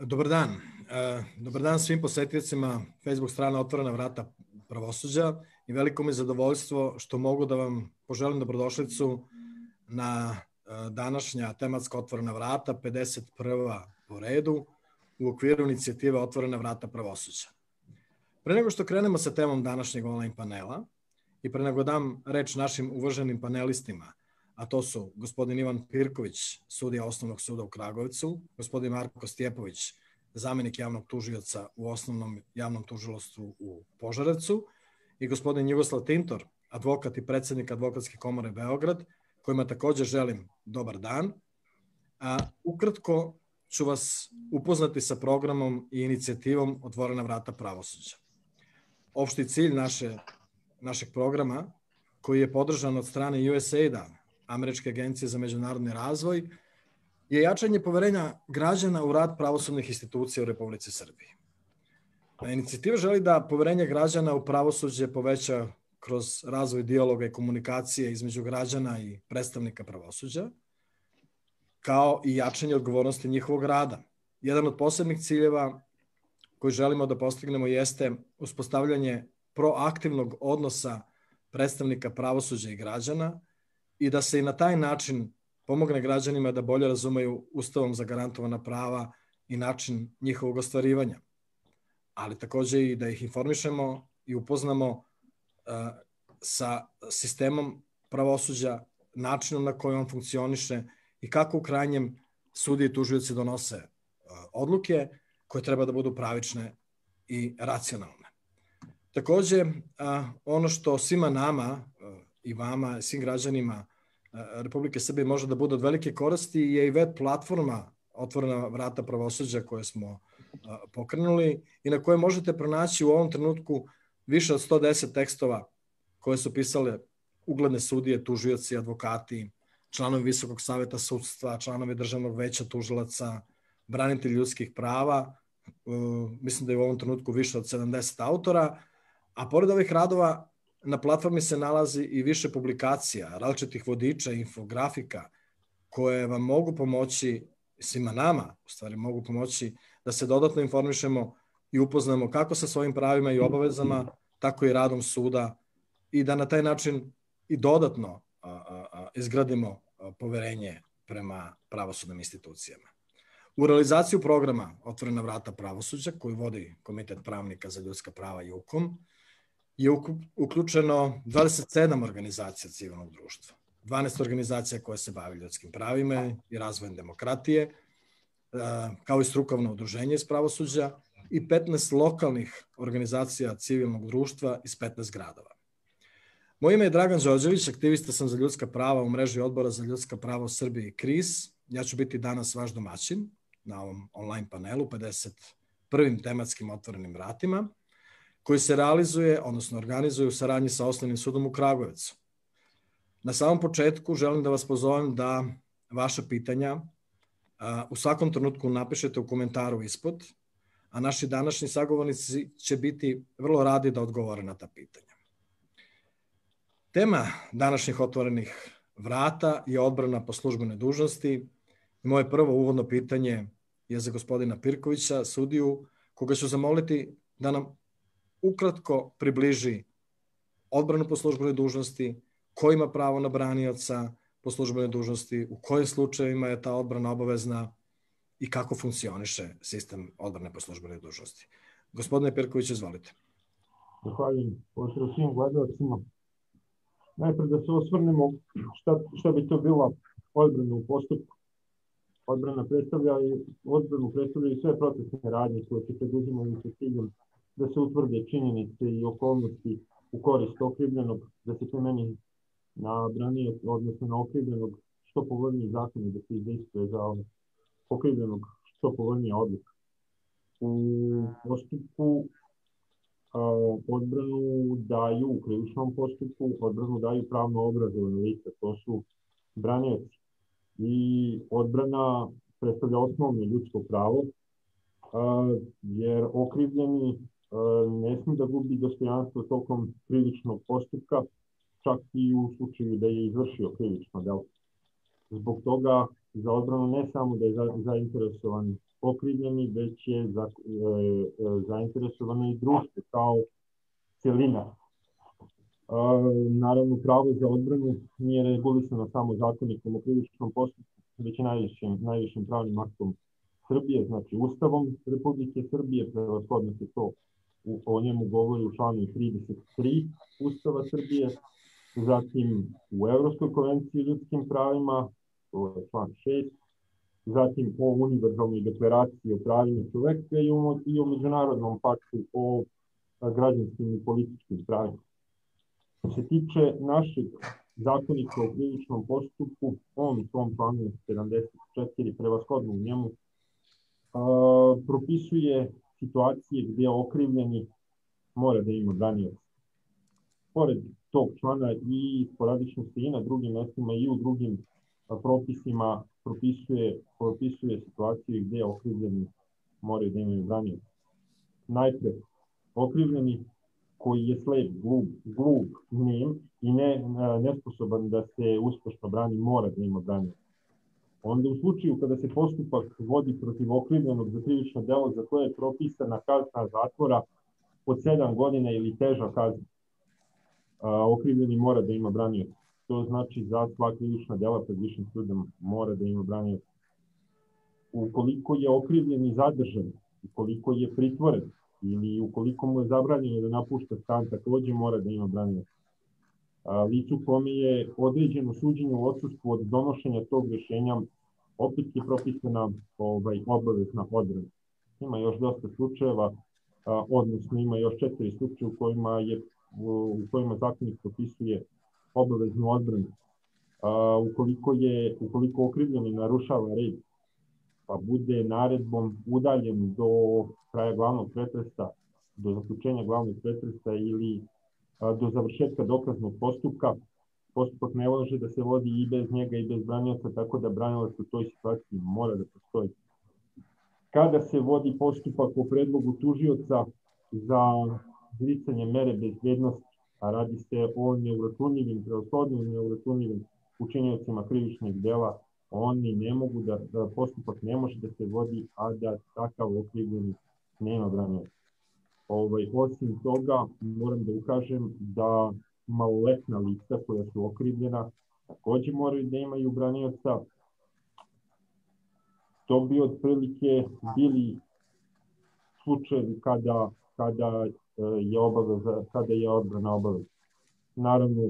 Dobar dan. Dobar dan svim posetiocima Facebook strana Otvorena vrata pravosuđa i veliko mi je zadovoljstvo što mogu da vam poželim dobrodošlicu na današnja tematska Otvorena vrata, 51. po redu u okviru inicijative Otvorena vrata pravosuđa. Pre nego što krenemo sa temom današnjeg online panela i pre nego dam reč našim uvaženim panelistima, a to su gospodin Ivan Pirković, sudija Osnovnog suda u Kragujevcu, gospodin Marko Stjepović, zamenik javnog tužioca u Osnovnom javnom tužilaštvu u Požarevcu i gospodin Jugoslav Tintor, advokat i predsednik Advokatske komore Beograd, kojima također želim dobar dan. Ukratko ću vas upoznati sa programom i inicijativom Otvorena vrata pravosuđa. Opšti cilj našeg programa, koji je podržan od strane USAID-a, Američke agencije za međunarodni razvoj, je jačanje poverenja građana u rad pravosudnih institucija u Republici Srbiji. Inicijativa želi da poverenje građana u pravosuđe poveća kroz razvoj dijaloga i komunikacije između građana i predstavnika pravosuđa, kao i jačanje odgovornosti njihovog rada. Jedan od posebnih ciljeva koji želimo da postignemo jeste uspostavljanje proaktivnog odnosa predstavnika pravosuđa i građana i da se i na taj način pomogne građanima da bolje razumeju Ustavom zagarantovana prava i način njihovog ostvarivanja, ali takođe i da ih informišemo i upoznamo sa sistemom pravosuđa, načinom na koji on funkcioniše i kako u krajnjem sudije i tužioci donose odluke koje treba da budu pravične i racionalne. Takođe, ono što svima nama i vama, svim građanima Republike Srbije može da bude od velike koristi je i web platforma Otvorena vrata pravosuđa koje smo pokrenuli i na koje možete pronaći u ovom trenutku više od 110 tekstova koje su pisale ugledne sudije, tužioci, advokati, članovi Visokog saveta sudstva, članovi Državnog veća tužilaca, branitelji ljudskih prava. Mislim da je u ovom trenutku više od 70 autora, a pored ovih radova na platformi se nalazi i više publikacija, različitih vodiča, infografika koje vam mogu pomoći, svima nama u stvari mogu pomoći da se dodatno informišemo i upoznamo kako sa svojim pravima i obavezama, tako i radom suda i da na taj način i dodatno izgradimo poverenje prema pravosudnim institucijama. U realizaciju programa Otvorena vrata pravosuđa, koju vodi Komitet pravnika za ljudska prava JUKOM, je uključeno 27 organizacija civilnog društva, 12 organizacija koje se bave ljudskim pravima i razvojem demokratije, kao i strukovno udruženje iz pravosuđa i 15 lokalnih organizacija civilnog društva iz 15 gradova. Moje ime je Dragan Đorđević, aktivista sam za ljudska prava u mreži Odbora za ljudska prava u Srbiji KRIS. Ja ću biti danas vaš domaćin na ovom online panelu, 51. tematskim otvorenim vratima, koji se realizuje, odnosno organizuje u saradnji sa Osnovnim sudom u Kragujevcu. Na samom početku želim da vas pozovem da vaša pitanja u svakom trenutku napišete u komentaru ispod, a naši današnji sagovornici će biti vrlo radi da odgovore na ta pitanja. Tema današnjih otvorenih vrata je odbrana po službenoj dužnosti. Moje prvo uvodno pitanje je za gospodina Pirkovića, sudiju, koga ću zamoliti da nam ukratko približi odbranu po službenoj dužnosti, ko ima pravo na branioca po službenoj dužnosti, u kojim slučajevima je ta odbrana obavezna i kako funkcioniše sistem odbrane po službenoj dužnosti. Gospodine Pirković, izvolite. Zahvaljujem. Pozdrav svim gledalcima. Najprej da se osvrnemo šta bi to bila odbrana u postupku. Odbranu predstavljaju sve procesne radnje koje se preduzimaju sa ciljem da se utvrde činjenice i okolnosti u korist okrivljenog, da se primeni na branioca, odnosno na okrivljenog što povoljniji zakon i da se izdejstvuje za okrivljenog što povoljnija odluka. U postupku odbranu daju, u krivičnom postupku, odbranu daju pravno obrazovane lica, to su branioci. I odbrana predstavlja osnovno ljudsko pravo, jer okrivljeni ne smije da gubi dostojanstvo tokom krivičnog postupka, čak i u slučaju da je izvršio krivično delo. Zbog toga za odbranu ne samo da je zainteresovan okrivljeni, već je zainteresovano i društvo kao celina. Naravno, pravo za odbranu nije regulisano samo zakonikom o krivičnom postupku, već najvišim pravnim aktom Srbije, znači Ustavom Republike Srbije, prevashodno se to o njemu govori u članu 33 Ustava Srbije, zatim u Evropskoj konvenciji o ljudskim pravima, to je član 6, zatim o univerzalnoj deklaraciji o pravima čoveka i o međunarodnom paktu o građanskim i političkim pravima. Što se tiče našeg zakonika o krivičnom postupku, on u svom članu 74, prevashodno u njemu, propisuje situacije gdje okrivljeni mora da ima branioca. Pored tog člana i sporadično se i na drugim mestima i u drugim propisima propisuje situacije gdje okrivljeni moraju da imaju branioca. Najpre, okrivljeni koji je slep, glup, nem i nesposoban da se uspešno brani, mora da ima branioca. Onda u slučaju kada se postupak vodi protiv okrivljenog za krivično delo za koje je propisana kazna zatvora od 7 godina ili teža kazna, okrivljeni mora da ima branioca. To znači za sva krivična dela pred višim sudom mora da ima branioca. Ukoliko je okrivljeni zadržan, ukoliko je pritvoren ili ukoliko mu je zabranjeno da napušta stan, takođe mora da ima branioca. Licu kome je određeno suđenje u odsustvu od donošenja tog rješenja, opet je propisana obavezna odbrana. Ima još dosta slučajeva, odnosno ima još 4 slučaja u kojima zakonik propisuje obaveznu odbranu. Ukoliko okrivljeni narušava red, pa bude naredbom udaljen do kraja glavnog pretresa, do zaključenja glavnog pretresa ili do završetka dokaznog postupka, postupak ne može da se vodi i bez njega i bez branioca, tako da branilac u toj situaciji mora da postoji. Kada se vodi postupak po predlogu tužioca za izricanje mere bezbednosti, a radi se o neuračunljivim, preoshodno neuračunljivim učiniocima krivičnih dela, oni ne mogu postupak ne može da se vodi, a da takav okrivljeni nema branioca. Osim toga, moram da ukažem da maloletna lica koja su okrivljena takođe moraju da imaju branioca. To bi otprilike bili slučajevi kada je odbrana obavezna. Naravno,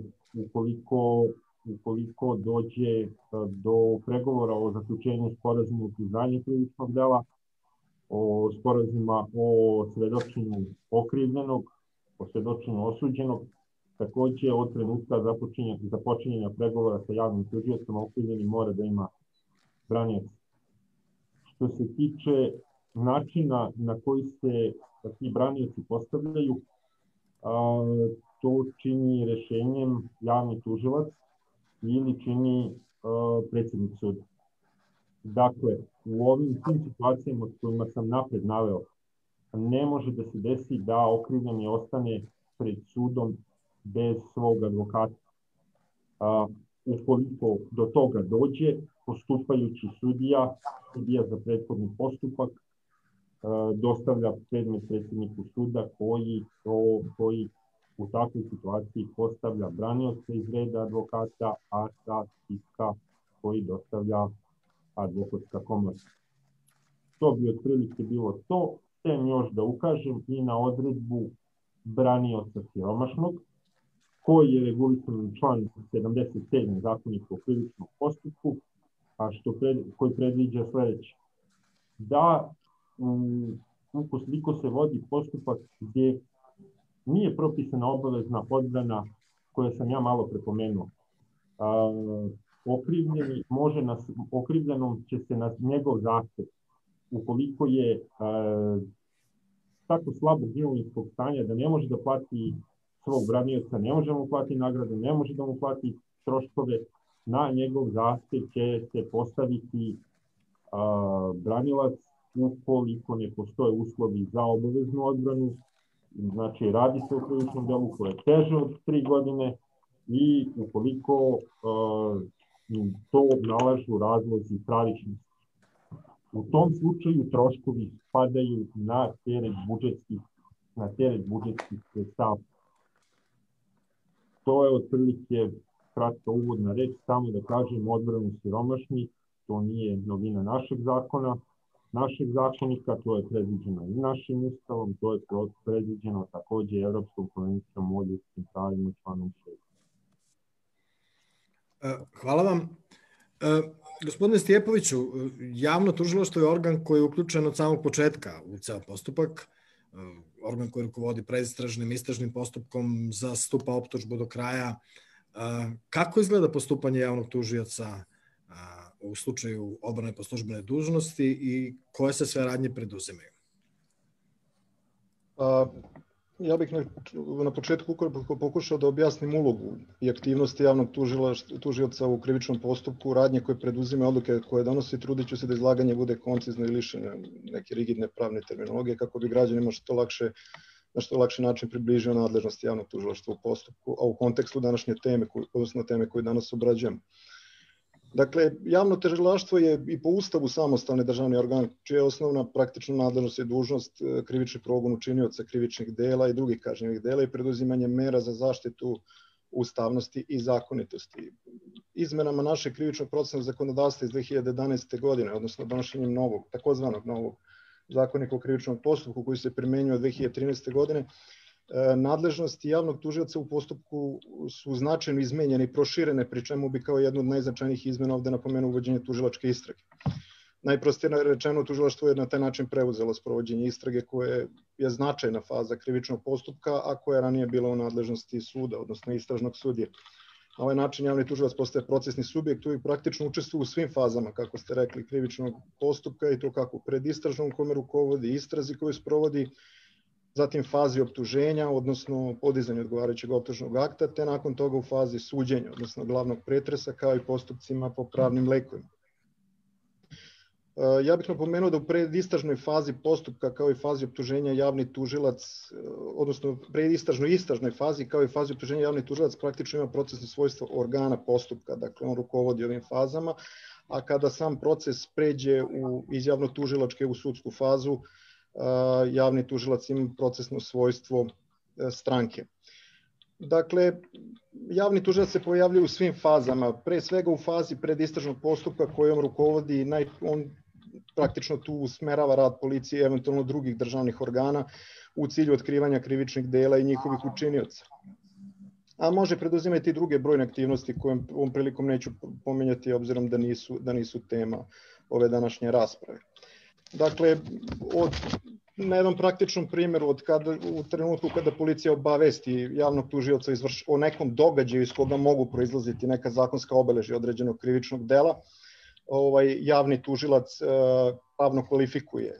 ukoliko dođe do pregovora o zaključenju sporazuma o priznanju krivičnog dela, o sporazuma o svedočenju okrivljenog, o svedočenju osuđenog, takođe od trenutka započinjenja pregovora sa javnim tužiocem okrivljeni mora da ima branioca. Što se tiče načina na koji se ti branioci postavljaju, to čini rešenjem javni tužilac ili čini predsednik suda. Dakle, u ovim svim situacijama kojima sam napred naveo, ne može da se desi da okrivljeni ostane pred sudom bez svog advokata. Ukoliko do toga dođe, postupajući sudija za prethodni postupak, dostavlja predmet predsjedniku suda koji u takvoj situaciji postavlja branioca iz reda advokata, a sa spiska koji dostavlja advokatska komora. To bi otprilike bilo to. Htiem još da ukažem i na odredbu branioca siromašnog, koji je regulisan član 77. zakonika o krivičnom postupku, a koji predviđa sledeće. Da ukoliko se vodi postupak gdje nije propisana obavezna odbrana koja sam ja malo prepomenuo, okrivljenom će se na njegov zahtev, ukoliko je tako slabog imovinskog stanja da ne može da plati svog branioca, ne može mu plati nagradu, ne može da mu plati troškove, na njegov zahtev će se postaviti branilac ukoliko ne postoje uslovi za obaveznu odbranu. Znači, radi se o krivičnom delu koje je teže od 3 godine i ukoliko to nalažu razlozi pravičnosti. U tom slučaju troškovi spadaju na teret budžetskih sredstava. To je otprilike kratka uvodna reč, samo da kažem odbranu siromašnih, to nije novina našeg zakona, našeg zakonika, to je predviđeno i našim ustavom, to je predviđeno takođe Evropskom konvencijom o ljudskim pravima članom 6. Hvala vam. Gospodine Stjepoviću, javno tužilaštvo je organ koji je uključen od samog početka u ceo postupak, organ koji rukovodi predistražnim, istražnim postupkom, zastupa optužbu do kraja. Kako izgleda postupanje javnog tužioca u slučaju odbrane po službenoj dužnosti i koje se sve radnje preduzimaju? Ja bih na početku pokušao da objasnim ulogu i aktivnosti javnog tužioca u krivičnom postupku, radnje koje preduzime, odluke koje donosi, trudit ću se da izlaganje bude koncizno i lišeno neke rigidne pravne terminologije kako bi građanima na što lakši način približio nadležnosti javnog tužilaštva u postupku, a u kontekstu današnje teme, odnosno teme koju danas obrađujemo. Dakle, javno tužilaštvo je i po Ustavu samostalni državni organ, čija je osnovna praktična nadležnost i dužnost krivični progon učinioca krivičnih dela i drugih kažnjivih dela i preduzimanje mera za zaštitu ustavnosti i zakonitosti. Izmenama našeg krivičnog procesnog zakonodavstva iz 2011. godine, odnosno donošenjem takozvanog novog zakonika o krivičnom postupku koji se primenjuje od 2013. godine, nadležnosti javnog tužioca u postupku su značajno izmenjene i proširene, pri čemu bi kao jednu od najznačajnijih izmena ovde napomenuo uvođenje tužilačke istrage. Najprostije rečeno, tužilaštvo je na taj način preuzelo sprovođenje istrage koje je značajna faza krivičnog postupka, a koja je ranije bila u nadležnosti suda, odnosno istražnog sudije. Na ovaj način javni tužilac postaje procesni subjekt i praktično učestvuje u svim fazama, kako ste rekli, krivičnog postupka i to kako predistražnom kome rukovodi, istrazi koju sprovodi, zatim fazi optuženja, odnosno podizanja odgovarajućeg optužnog akta, te nakon toga u fazi suđenja, odnosno glavnog pretresa, kao i postupcima po pravnim lekovima. Ja bih napomenuo da u predistražnoj fazi postupka, kao i fazi optuženja, javni tužilac, odnosno predistražnoj fazi, kao i fazi optuženja, javni tužilac praktično ima procesno svojstvo organa postupka, dakle on rukovodi ovim fazama, a kada sam proces pređe iz javno-tužilačke u sudsku fazu, javni tužilac ima procesno svojstvo stranke. Dakle, javni tužilac se pojavljuje u svim fazama, pre svega u fazi predistražnog postupka kojom rukovodi, on praktično tu usmerava rad policije i eventualno drugih državnih organa u cilju otkrivanja krivičnih dela i njihovih učinioca. A može preduzimati i druge brojne aktivnosti koje ovom prilikom neću pomenjati obzirom da nisu tema ove današnje rasprave. Dakle, na jednom praktičnom primjeru, u trenutku kada policija obavesti javnog tužioca o nekom događaju iz koga mogu proizlaziti neka zakonska obeležja određenog krivičnog dela, javni tužilac pravno kvalifikuje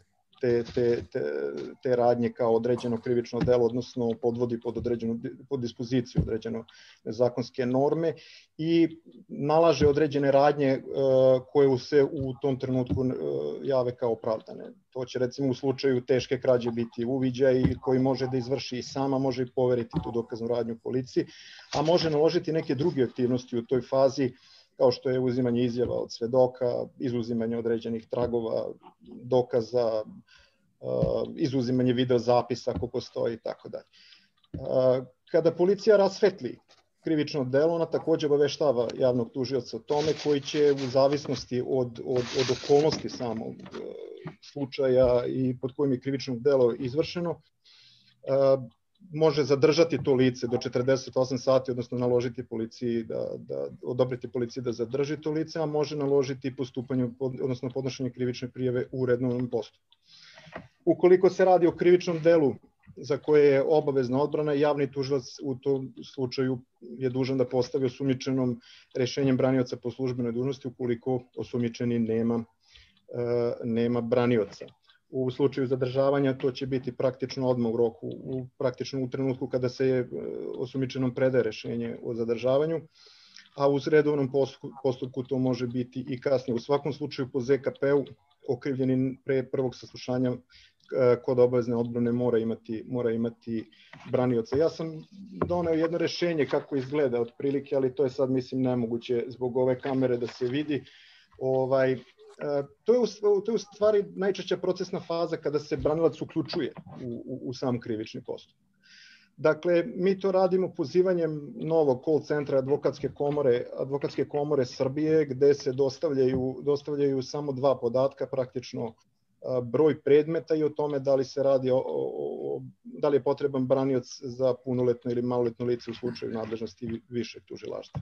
te radnje kao određeno krivično delo, odnosno podvodi pod dispoziciju određeno zakonske norme i nalaže određene radnje koje se u tom trenutku jave kao opravdane. To će recimo u slučaju teške krađe biti uviđaj koji može da izvrši i sama, može i poveriti tu dokaznu radnju policiji, a može naložiti neke druge aktivnosti u toj fazi, kao što je uzimanje izjava od svedoka, izuzimanje određenih tragova, dokaza, izuzimanje videozapisa ako postoji i tako dalje. Kada policija rasvetli krivično delo, ona takođe obaveštava javnog tužioca o tome, koji će u zavisnosti od okolnosti samog slučaja i pod kojim je krivično delo izvršeno, može zadržati to lice do 48 sati, odnosno naložiti policiji odobriti policiji da zadrži to lice, a može naložiti postupanje, odnosno podnošenje krivične prijave u redovnom postupku. Ukoliko se radi o krivičnom delu za koje je obavezna odbrana, javni tužilac u tom slučaju je dužan da postavi osumnjičenom rešenjem branioca po službenoj dužnosti ukoliko osumnjičeni nema branioca. U slučaju zadržavanja to će biti praktično odmah u roku, praktično u trenutku kada se osumnjičenom predaje rešenje o zadržavanju, a u redovnom postupku to može biti i kasnije. U svakom slučaju po ZKP-u okrivljeni pre prvog saslušanja kod obavezne odbrane mora imati branioca. Ja sam doneo jedno rešenje kako izgleda otprilike, ali to je sad mislim nemoguće zbog ove kamere da se vidi. To je u stvari najčešća procesna faza kada se branilac uključuje u sam krivični postupak. Dakle, mi to radimo pozivanjem novog call centra Advokatske komore Srbije, gde se dostavljaju samo dva podatka, praktično broj predmeta i o tome da li se radi da li je potreban branioc za punoletno ili maloletno lice u slučaju nadležnosti višeg tužilaštva.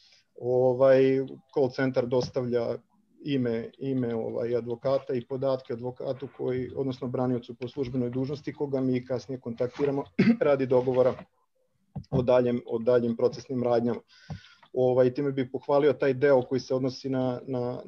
Call centar dostavlja ime advokata i podatke advokatu odnosno braniocu po službenoj dužnosti, koga mi kasnije kontaktiramo radi dogovora o daljim procesnim radnjama. Time bih pohvalio taj deo koji se odnosi na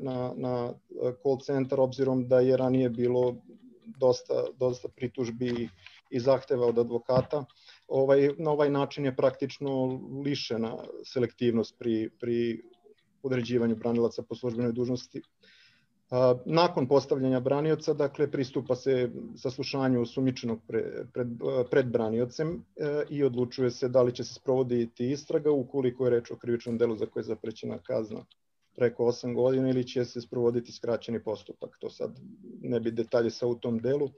call centar, obzirom da je ranije bilo dosta pritužbi i zahteva od advokata. Na ovaj način je praktično lišena selektivnost pri određivanju branilaca po službenoj dužnosti. Nakon postavljanja branioca, dakle, pristupa se saslušanju osumnjičenog pred braniocem i odlučuje se da li će se sprovoditi istraga ukoliko je reč o krivičnom delu za koje je zaprećena kazna preko 8 godina ili će se sprovoditi skraćeni postupak. To sad ne bi detalje sa u tom delu.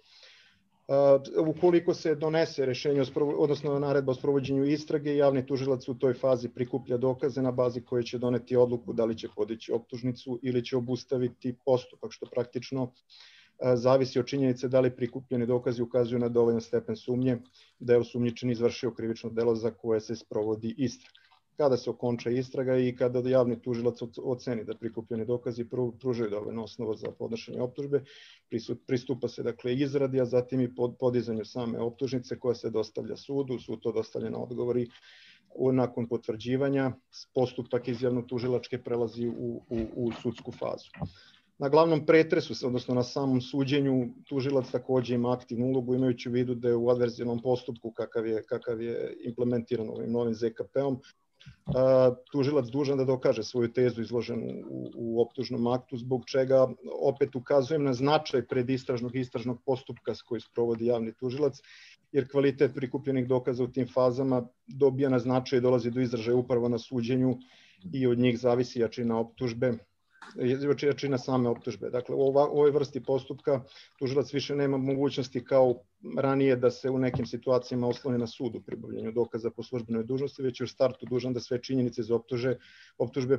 Ukoliko se donese rešenje, odnosno naredba o sprovođenju istrage, javni tužilac u toj fazi prikuplja dokaze na bazi koje će doneti odluku da li će podići optužnicu ili će obustaviti postupak, što praktično zavisi od činjenice da li prikupljeni dokazi ukazuju na dovoljan stepen sumnje da je osumnjičeni izvršio krivično delo za koje se sprovodi istraga. Kada se okonča istraga i kada javni tužilac oceni da prikupljeni dokazi pružaju dovoljno osnovu za podnošenje optužbe, pristupa se dakle izradi, a zatim i podizanju same optužnice koja se dostavlja sudu, sud to dostavlja na odgovor i nakon potvrđivanja postupak iz javno-tužilačke prelazi u sudsku fazu. Na glavnom pretresu, odnosno na samom suđenju, tužilac takođe ima aktivnu ulogu, imajući u vidu da je u adverzivnom postupku kakav je implementiran ovim novim ZKP-om, tužilac dužan da dokaže svoju tezu izloženu u optužnom aktu, zbog čega opet ukazujem na značaj istražnog postupka s koji sprovodi javni tužilac, jer kvalitet prikupljenih dokaza u tim fazama dobija na značaju i dolazi do izražaja upravo na suđenju i od njih zavisi jačina optužbe, jačina same optužbe. Dakle, u ovoj vrsti postupka tužilac više nema mogućnosti kao ranije da se u nekim situacijama osloni na sud u pribavljanju dokaza po službenoj dužnosti, već je u startu dužan da sve činjenice iz optužbe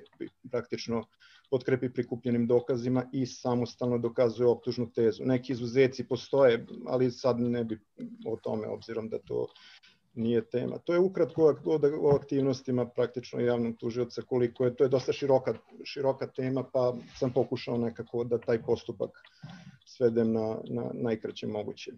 potkrepi prikupljenim dokazima i samostalno dokazuje optužnu tezu. Neki izuzeci postoje, ali sad ne bi o tome, obzirom da to nije tema. To je ukratko o aktivnostima praktično javnog tužioca, koliko je, to je dosta široka tema, pa sam pokušao nekako da taj postupak svedem na najkraće moguće.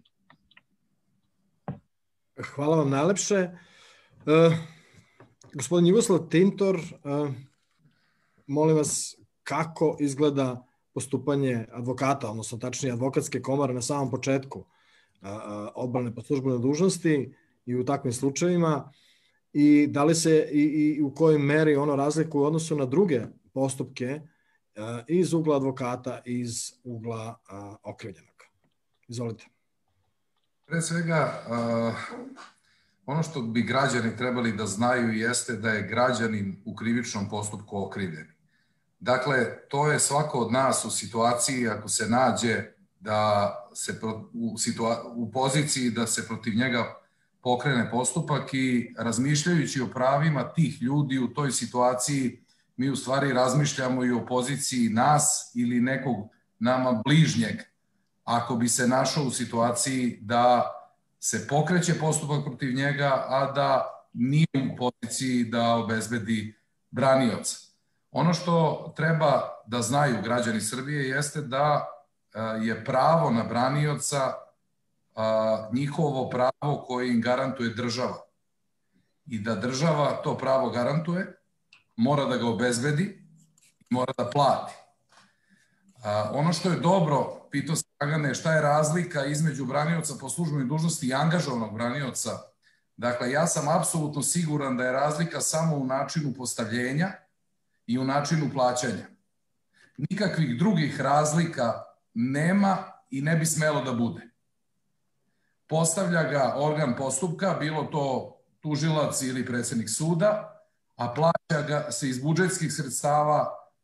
Hvala vam najlepše. Gospodin Jugoslav Tintor, molim vas, kako izgleda postupanje advokata, odnosno tačnije advokatske komore na samom početku odbrane po službenoj dužnosti i u takvim slučajevima, i da li se i u kojoj meri ono razlikuje u odnosu na druge postupke iz ugla advokata i iz ugla okrivljenog. Izvolite. Pre svega, ono što bi građani trebali da znaju jeste da je građanin u krivičnom postupku okrivljen. Dakle, to je svako od nas u situaciji ako se nađe da se u poziciji da se protiv njega pokrene postupak, i razmišljajući o pravima tih ljudi u toj situaciji, mi u stvari razmišljamo i o poziciji nas ili nekog nama bližnjeg, ako bi se našao u situaciji da se pokreće postupak protiv njega, a da nije u poziciji da obezbedi branioca. Ono što treba da znaju građani Srbije jeste da je pravo na branioca njihovo pravo koje im garantuje država, i da država to pravo garantuje, mora da ga obezbedi, mora da plati. Ono što je dobro, pitao se Dragane, šta je razlika između branioca po službenoj dužnosti i angažovanog branioca? Dakle, ja sam apsolutno siguran da je razlika samo u načinu postavljenja i u načinu plaćanja. Nikakvih drugih razlika nema i ne bi smelo da bude. Postavlja ga organ postupka, bilo to tužilac ili predsednik suda, a plaća ga se iz budžetskih sredstava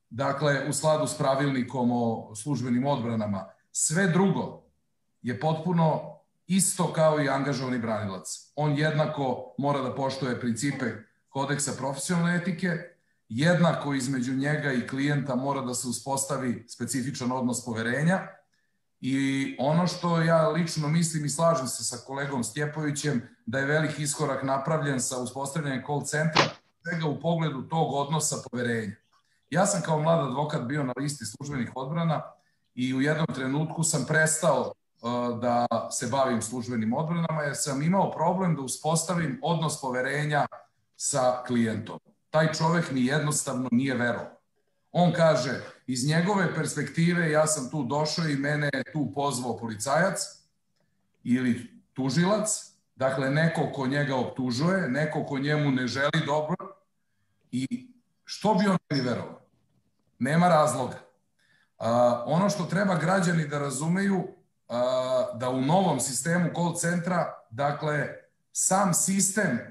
dakle u skladu s pravilnikom o službenim odbranama. Sve drugo je potpuno isto kao i angažovani branilac. On jednako mora da poštuje principe kodeksa profesionalne etike, jednako između njega i klijenta mora da se uspostavi specifičan odnos poverenja i ono što ja lično mislim i slažem se sa kolegom Stjepovićem da je veliki iskorak napravljen sa uspostavljanjem call centra svega u pogledu tog odnosa poverenja. Ja sam kao mlad advokat bio na listi službenih odbrana i u jednom trenutku sam prestao da se bavim službenim odbranama jer sam imao problem da uspostavim odnos poverenja sa klijentom. Taj čovek mi jednostavno nije verovao. On kaže, iz njegove perspektive ja sam tu došao i mene je tu pozvao policajac ili tužilac, dakle neko ko njega optužuje, neko ko njemu ne želi dobro i što bi on meni verovao? Nema razloga. Ono što treba građani da razumeju da u novom sistemu call centra, dakle, sam sistem,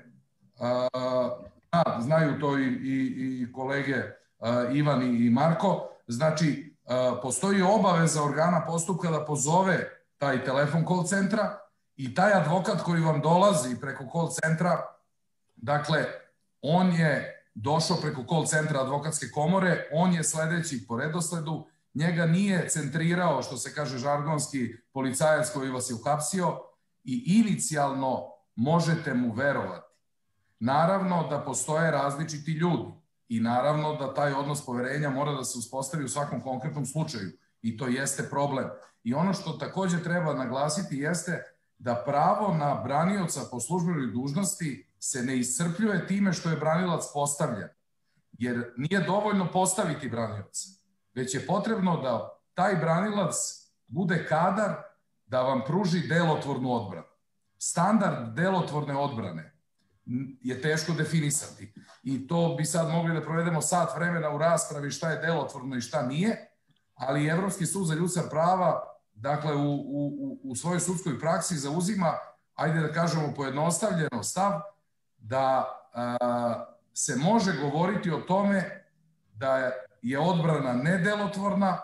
znaju to i kolege Ivan i Marko, znači, postoji obaveza organa postupka da pozove taj telefon call centra i taj advokat koji vam dolazi preko call centra, dakle, on je došao preko call centra advokatske komore, on je sledeći po redosledu, njega nije centrirao, što se kaže žargonski, policajac koji vas je uhapsio i inicijalno možete mu verovati. Naravno da postoje različiti ljudi i naravno da taj odnos poverenja mora da se uspostavi u svakom konkretnom slučaju i to jeste problem. I ono što takođe treba naglasiti jeste da pravo na branioca po službenoj dužnosti se ne iscrpljuje time što je branilac postavljen, jer nije dovoljno postaviti branioca, već je potrebno da taj branilac bude kadar da vam pruži delotvornu odbranu. Standard delotvorne odbrane je teško definisati i to bi sad mogli da provedemo sat vremena u raspravi šta je delotvorno i šta nije, ali Evropski sud za ljudska prava, dakle, u svojoj sudskoj praksi zauzima, ajde da kažemo pojednostavljeno stav, da se može govoriti o tome da je odbrana nedelotvorna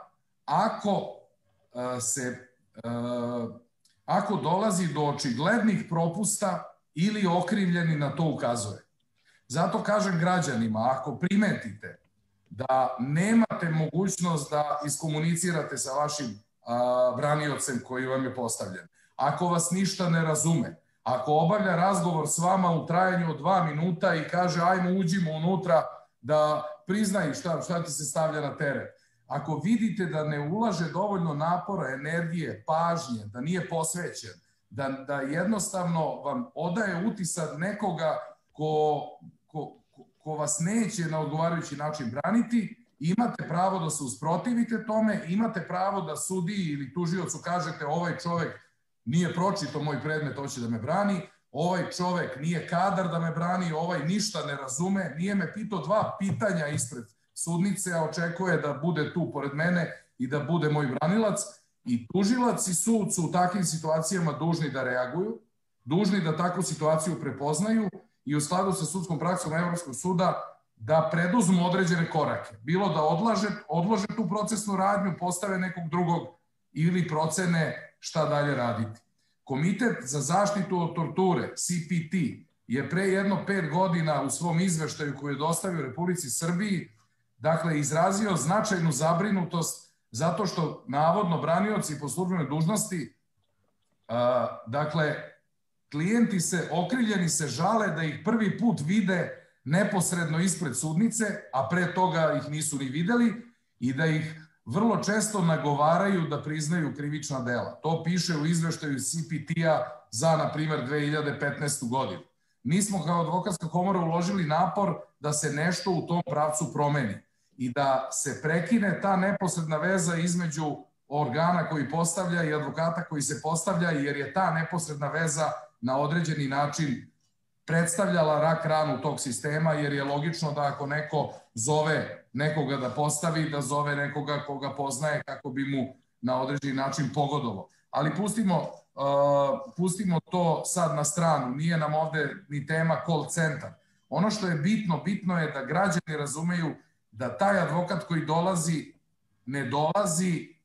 ako dolazi do očiglednih propusta ili okrivljeni na to ukazuje. Zato kažem građanima, ako primetite da nemate mogućnost da iskomunicirate sa vašim braniocem koji vam je postavljen, ako vas ništa ne razume, ako obavlja razgovor s vama u trajanju od 2 minuta i kaže ajmo uđimo unutra da priznaj šta ti se stavlja na teret, ako vidite da ne ulaže dovoljno napora, energije, pažnje, da nije posvećen, da jednostavno vam odaje utisak nekoga ko vas neće na odgovarajući način braniti, imate pravo da se usprotivite tome, imate pravo da sudiji ili tužiocu kažete ovaj čovek nije pročitao moj predmet, hoće da me brani, ovaj čovek nije kadar da me brani, ovaj ništa ne razume, nije me pitao 2 pitanja ispred sudnice, a očekuje da bude tu pored mene i da bude moj branilac. I tužilac i sud su u takvim situacijama dužni da reaguju, dužni da takvu situaciju prepoznaju i u skladu sa sudskom praksom Evropskog suda da preduzmu određene korake. Bilo da odlože tu procesnu radnju, postave nekog drugog ili procene šta dalje raditi. Komitet za zaštitu od torture, CPT, je pre jedno 5 godina u svom izveštaju koji je dostavio Republici Srbiji, dakle, izrazio značajnu zabrinutost zato što navodno branioci po službenoj dužnosti, dakle, klijenti okrivljeni se žale da ih prvi put vide neposredno ispred sudnice, a pre toga ih nisu ni videli i da ih vrlo često nagovaraju da priznaju krivična dela. To piše u izveštaju CPT-a za, na primjer, 2015. godinu. Mi smo kao advokatska komora uložili napor da se nešto u tom pravcu promeni i da se prekine ta neposredna veza između organa koji postavlja i advokata koji se postavlja, jer je ta neposredna veza na određeni način predstavljala rak ranu tog sistema, jer je logično da ako neko zove nekoga da postavi, da zove nekoga koga poznaje kako bi mu na određeni način pogodovao. Ali pustimo to sad na stranu, nije nam ovde ni tema call centar. Ono što je bitno je da građani razumeju da taj advokat koji dolazi ne dolazi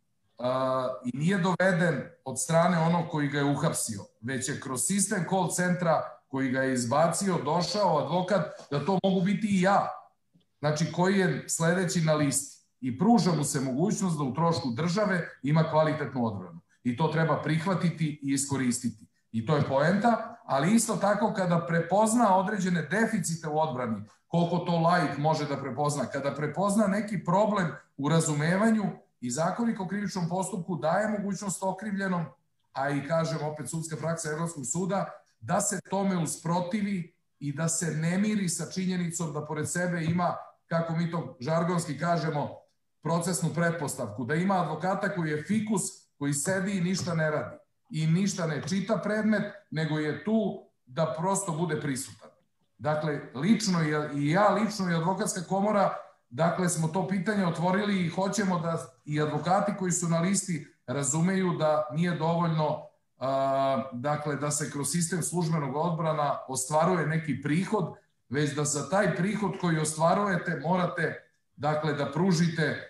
i nije doveden od strane onog koji ga je uhapsio, već je kroz sistem call centra koji ga je izbacio, došao advokat, da to mogu biti i ja. Znači, koji je sledeći na listi. I pruža mu se mogućnost da u trošku države ima kvalitetnu odbranu. I to treba prihvatiti i iskoristiti. I to je poenta, ali isto tako kada prepozna određene deficite u odbrani, koliko to laik može da prepozna, kada prepozna neki problem u razumevanju, i Zakonik o krivičnom postupku daje mogućnost okrivljenom, a i kažem opet sudska praksa Evropskog suda, da se tome usprotivi i da se ne miri sa činjenicom da pored sebe ima, kako mi to žargonski kažemo, procesnu pretpostavku, da ima advokata koji je fikus, koji sedi i ništa ne radi i ništa ne čita predmet, nego je tu da prosto bude prisutan. Dakle, lično i ja lično i advokatska komora, dakle, smo to pitanje otvorili i hoćemo da i advokati koji su na listi razumeju da nije dovoljno, dakle, da se kroz sistem službenog odbrana ostvaruje neki prihod, već da za taj prihod koji ostvarujete morate, dakle, da pružite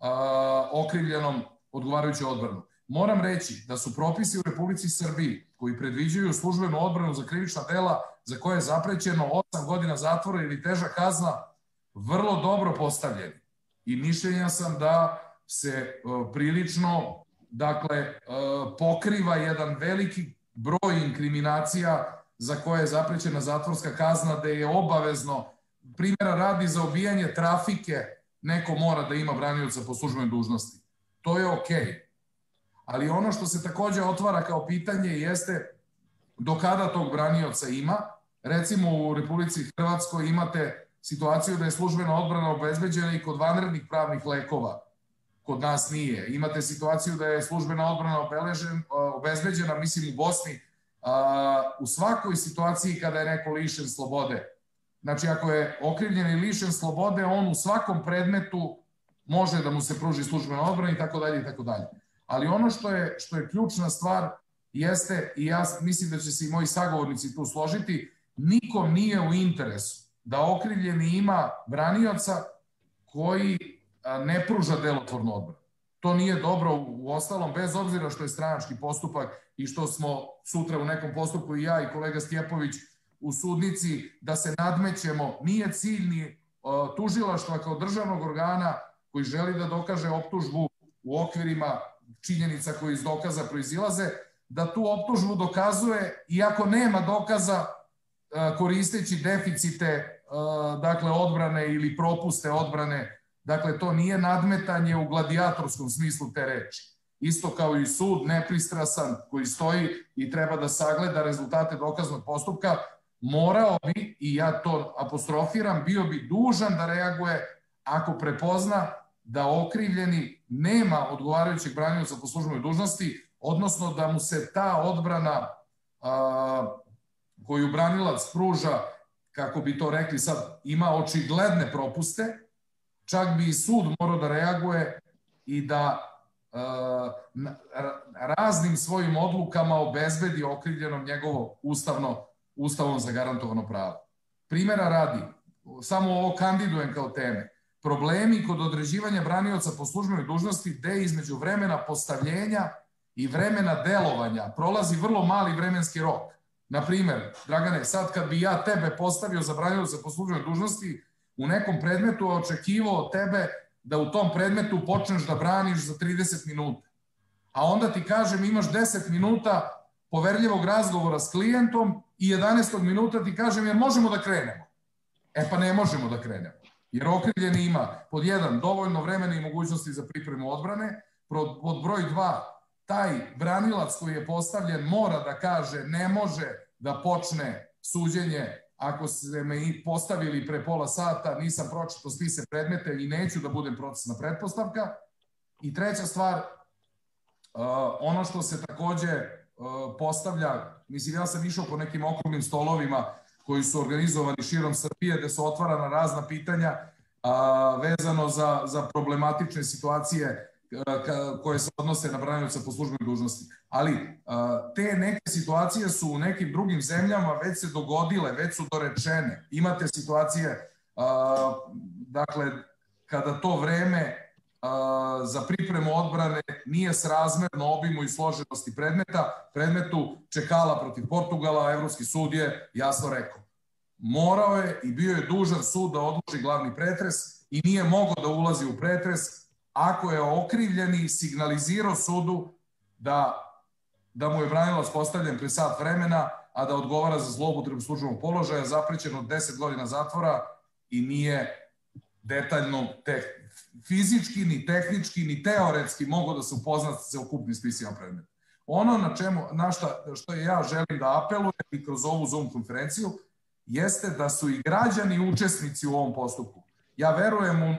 okrivljenom odgovarajuću odbranu. Moram reći da su propisi u Republici Srbiji koji predviđaju službenu odbranu za krivična dela za koje je zaprećeno 8 godina zatvora ili teža kazna vrlo dobro postavljeni. I mišljenja sam da se prilično, dakle, pokriva jedan veliki broj inkriminacija za koje je zaprećena zatvorska kazna, da je obavezno, primjera radi, za obijanje trafike neko mora da ima branioca po službenoj dužnosti. To je okej. Ali ono što se takođe otvara kao pitanje jeste do kada tog branioca ima. Recimo u Republici Hrvatskoj imate situaciju da je službena odbrana obezbeđena i kod vanrednih pravnih lekova. Kod nas nije. Imate situaciju da je službena odbrana obezbeđena, mislim, u Bosni, u svakoj situaciji kada je neko lišen slobode. Znači, ako je okrivljen i lišen slobode, on u svakom predmetu može da mu se pruži službena odbrana i tako dalje i tako dalje. Ali ono što je ključna stvar jeste, i ja mislim da će se i moji sagovornici tu složiti, nikom nije u interesu da okrivljeni ima branioca koji ne pruža delotvornu odbranu. To nije dobro, u ostalom, bez obzira što je stranački postupak i što smo sutra u nekom postupku i ja i kolega Stjepović u sudnici da se nadmećemo, nije cilj ni tužilaštva kao državnog organa koji želi da dokaže optužbu u okvirima činjenica koji iz dokaza proizilaze, da tu optužbu dokazuje iako nema dokaza koristeći deficite, dakle, odbrane ili propuste odbrane. Dakle, to nije nadmetanje u gladijatorskom smislu te reči. Isto kao i sud nepristrasan koji stoji i treba da sagleda rezultate dokaznog postupka, morao bi, i ja to apostrofiram, bio bi dužan da reaguje ako prepozna da okrivljeni nema odgovarajućeg branioca po službenoj dužnosti, odnosno da mu se ta odbrana koju branilac pruža, kako bi to rekli sad, ima očigledne propuste, čak bi i sud morao da reaguje i da raznim svojim odlukama obezbedi okrivljenom njegovo ustavom zagarantovano pravo. Primjera radi, samo ovo kandidujem kao teme, problemi kod određivanja branioca po službenoj dužnosti gde između vremena postavljenja i vremena delovanja prolazi vrlo mali vremenski rok. Naprimjer, Dragane, sad kad bi ja tebe postavio za branioca po službenoj dužnosti, u nekom predmetu očekivao od tebe da u tom predmetu počneš da braniš za 30 minuta. A onda ti kažem imaš 10 minuta poverljivog razgovora s klijentom i 11. minuta ti kažem jer možemo da krenemo. E pa ne možemo da krenemo. Jer okrivljeni ima pod 1 dovoljno vremena i mogućnosti za pripremu odbrane, pod broj 2 taj branilac koji je postavljen mora da kaže ne može da počne suđenje ako se me i postavili pre pola sata, nisam pročitao spise predmete i neću da budem procesna pretpostavka. I treća stvar, ono što se takođe postavlja, mislim, ja sam išao po nekim okruglim stolovima koji su organizovani širom Srbije, gde su otvarana razna pitanja vezano za problematične situacije koje se odnose na branioca po službenoj dužnosti. Ali te neke situacije su u nekim drugim zemljama već se dogodile, već su dorečene. Imate situacije, dakle, kada to vreme za pripremu odbrane nije srazmerno obimu i složenosti predmeta. Predmetu Čekala protiv Portugala, Evropski sud je jasno rekao. Morao je i bio je dužan sud da odloži glavni pretres i nije mogao da ulazi u pretres ako je okrivljeni signalizirao sudu da mu je branilac postavljen pre sat vremena, a da odgovara za zloupotrebu službenog položaja, zaprećeno 10 godina zatvora i nije detaljno fizički, ni tehnički, ni teoretski mogu da se upozna sa ukupnim spisima predmeta. Ono na što ja želim da apelujem i kroz ovu Zoom konferenciju jeste da su i građani učesnici u ovom postupku. Ja verujem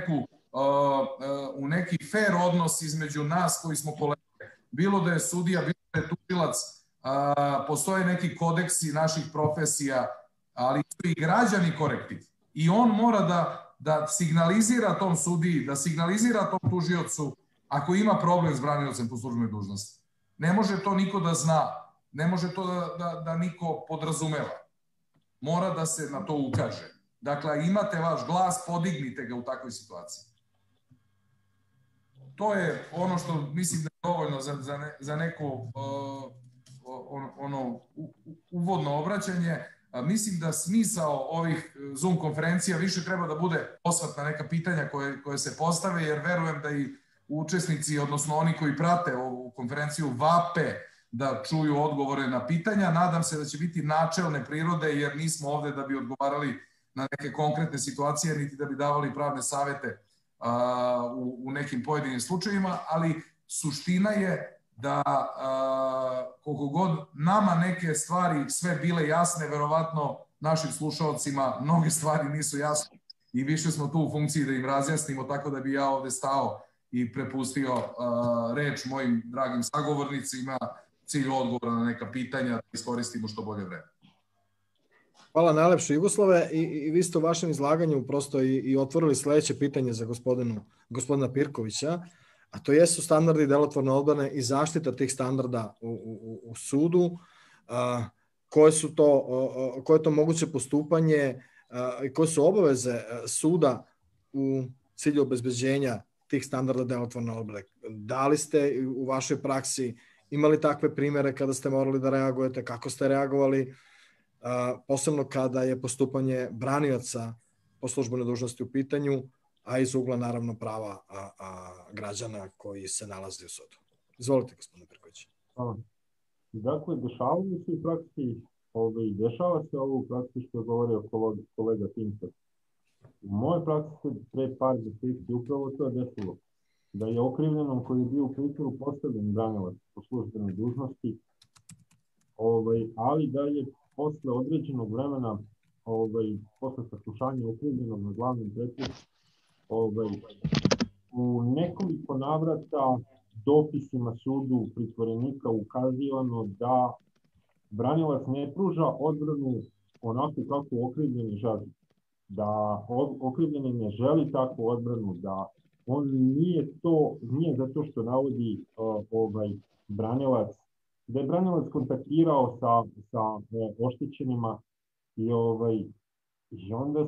u neki fair odnos između nas koji smo kolege. Bilo da je sudija, bilo da je tužilac, postoje neki kodeksi naših profesija, ali su i građani korektiv. I on mora da signalizira tom sudiji, da signalizira tom tužiocu ako ima problem s braniocem po službenoj dužnosti. Ne može to niko da zna, ne može to da niko podrazumeva. Mora da se na to ukaže. Dakle, imate vaš glas, podignite ga u takvoj situaciji. To je ono što mislim da je dovoljno za neko uvodno obraćanje. Mislim da smisao ovih Zoom konferencija više treba da bude osvrt na neka pitanja koje se postave, jer verujem da i učesnici, odnosno oni koji prate ovu konferenciju, vape da čuju odgovore na pitanja. Nadam se da će biti načelne prirode, jer nismo ovde da bi odgovarali na neke konkretne situacije, niti da bi davali pravne savete u nekim pojedinim slučajevima, ali suština je da koliko god nama neke stvari sve bile jasne, verovatno našim slušalcima mnoge stvari nisu jasne i više smo tu u funkciji da im razjasnimo, tako da bi ja ovde stao i prepustio reč mojim dragim sagovornicima, cilj odgovora na neka pitanja, da iskoristimo što bolje vreme. Hvala najlepše, Jugoslave, i vi ste u vašem izlaganju prosto i otvorili sledeće pitanje za gospodina Pirkovića, a to jesu standardi delotvorne odbrane i zaštita tih standarda u sudu, koje je to moguće postupanje i koje su obaveze suda u cilju obezbeđenja tih standarda delotvorne odbrane. Da li ste u vašoj praksi imali takve primere kada ste morali da reagujete, kako ste reagovali, posebno kada je postupanje branioca po službenoj dužnosti u pitanju, a iz ugla naravno prava građana koji se nalaze u sudu. Izvolite, gospodine Pirković. Dakle, dešavaju se u praksi, dešava se ovo u praksi što je govorio kolega Tinter. U mojoj praksi se pre par meseci upravo to je desilo, da je okrivljenom koji je bio u pritvoru postavljen branilac po službenoj dužnosti, ali da je posle određenog vremena, posle saslušanja okrivljenog na glavnom pretresu, u nekoliko navrata dopisima sudu pritvorenika ukazivano da branilac ne pruža odbranu onako kako okrivljeni želi, da okrivljeni ne želi takvu odbranu, da on nije zato što navodi branilac, da je branilac kontaktirao sa oštećenima i onda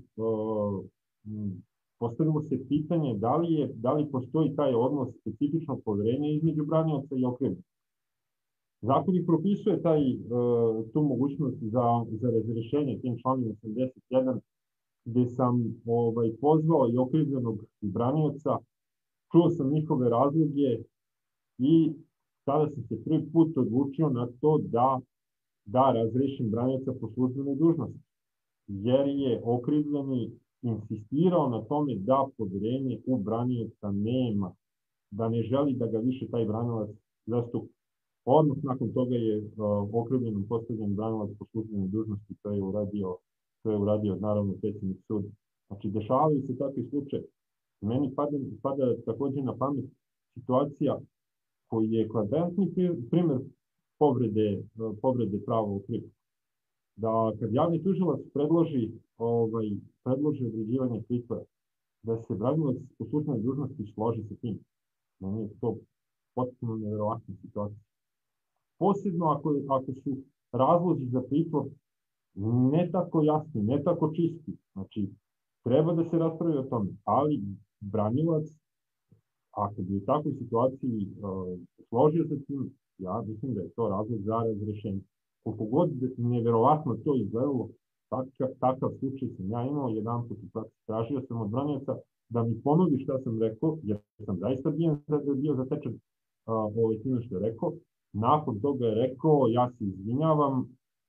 postavilo se pitanje da li postoji taj odnos specifičnog poverenja između branioca i okrivljenog. Zakonik propisuje tu mogućnost za razrešenje tim članom 81, gde sam pozvao i okrivljenog i branioca, čuo sam njihove razloge i tada sam se prvi put odlučio na to da razrešim branioca po službenoj dužnosti, jer je okrivljeni insistirao na tome da poverenje u branioca nema, da ne želi da ga više taj branilac zastupa. Odmah nakon toga je okrivljenom postavljen branilac po službenoj dužnosti, to je uradio naravno predsjednik suda. Znači, dešavaju se takvi slučaje. Meni pada takođe na pamet situacija koji je eklatantni primer povrede prava okrivljenog. Da kad javni tužilac predloži određivanje pritvora, da se branilac po službenoj dužnosti složi sa tim. Meni je to potpuno neverovatna situacija. Posebno ako su razlozi za pritvor ne tako jasni, ne tako čisti. Znači, treba da se raspravi o tome, ali branilac, ako bi u takvoj situaciji složio se s tim, ja mislim da je to razlog za razrešenje. Koliko god nevjerovatno to izgledalo, takav slučaj sam ja imao jedan put u praksi. Tražio sam od branioca da mi ponovi šta sam rekao, jer sam zaista bio zatečen time što je rekao. Nakon toga je rekao, ja se izvinjavam,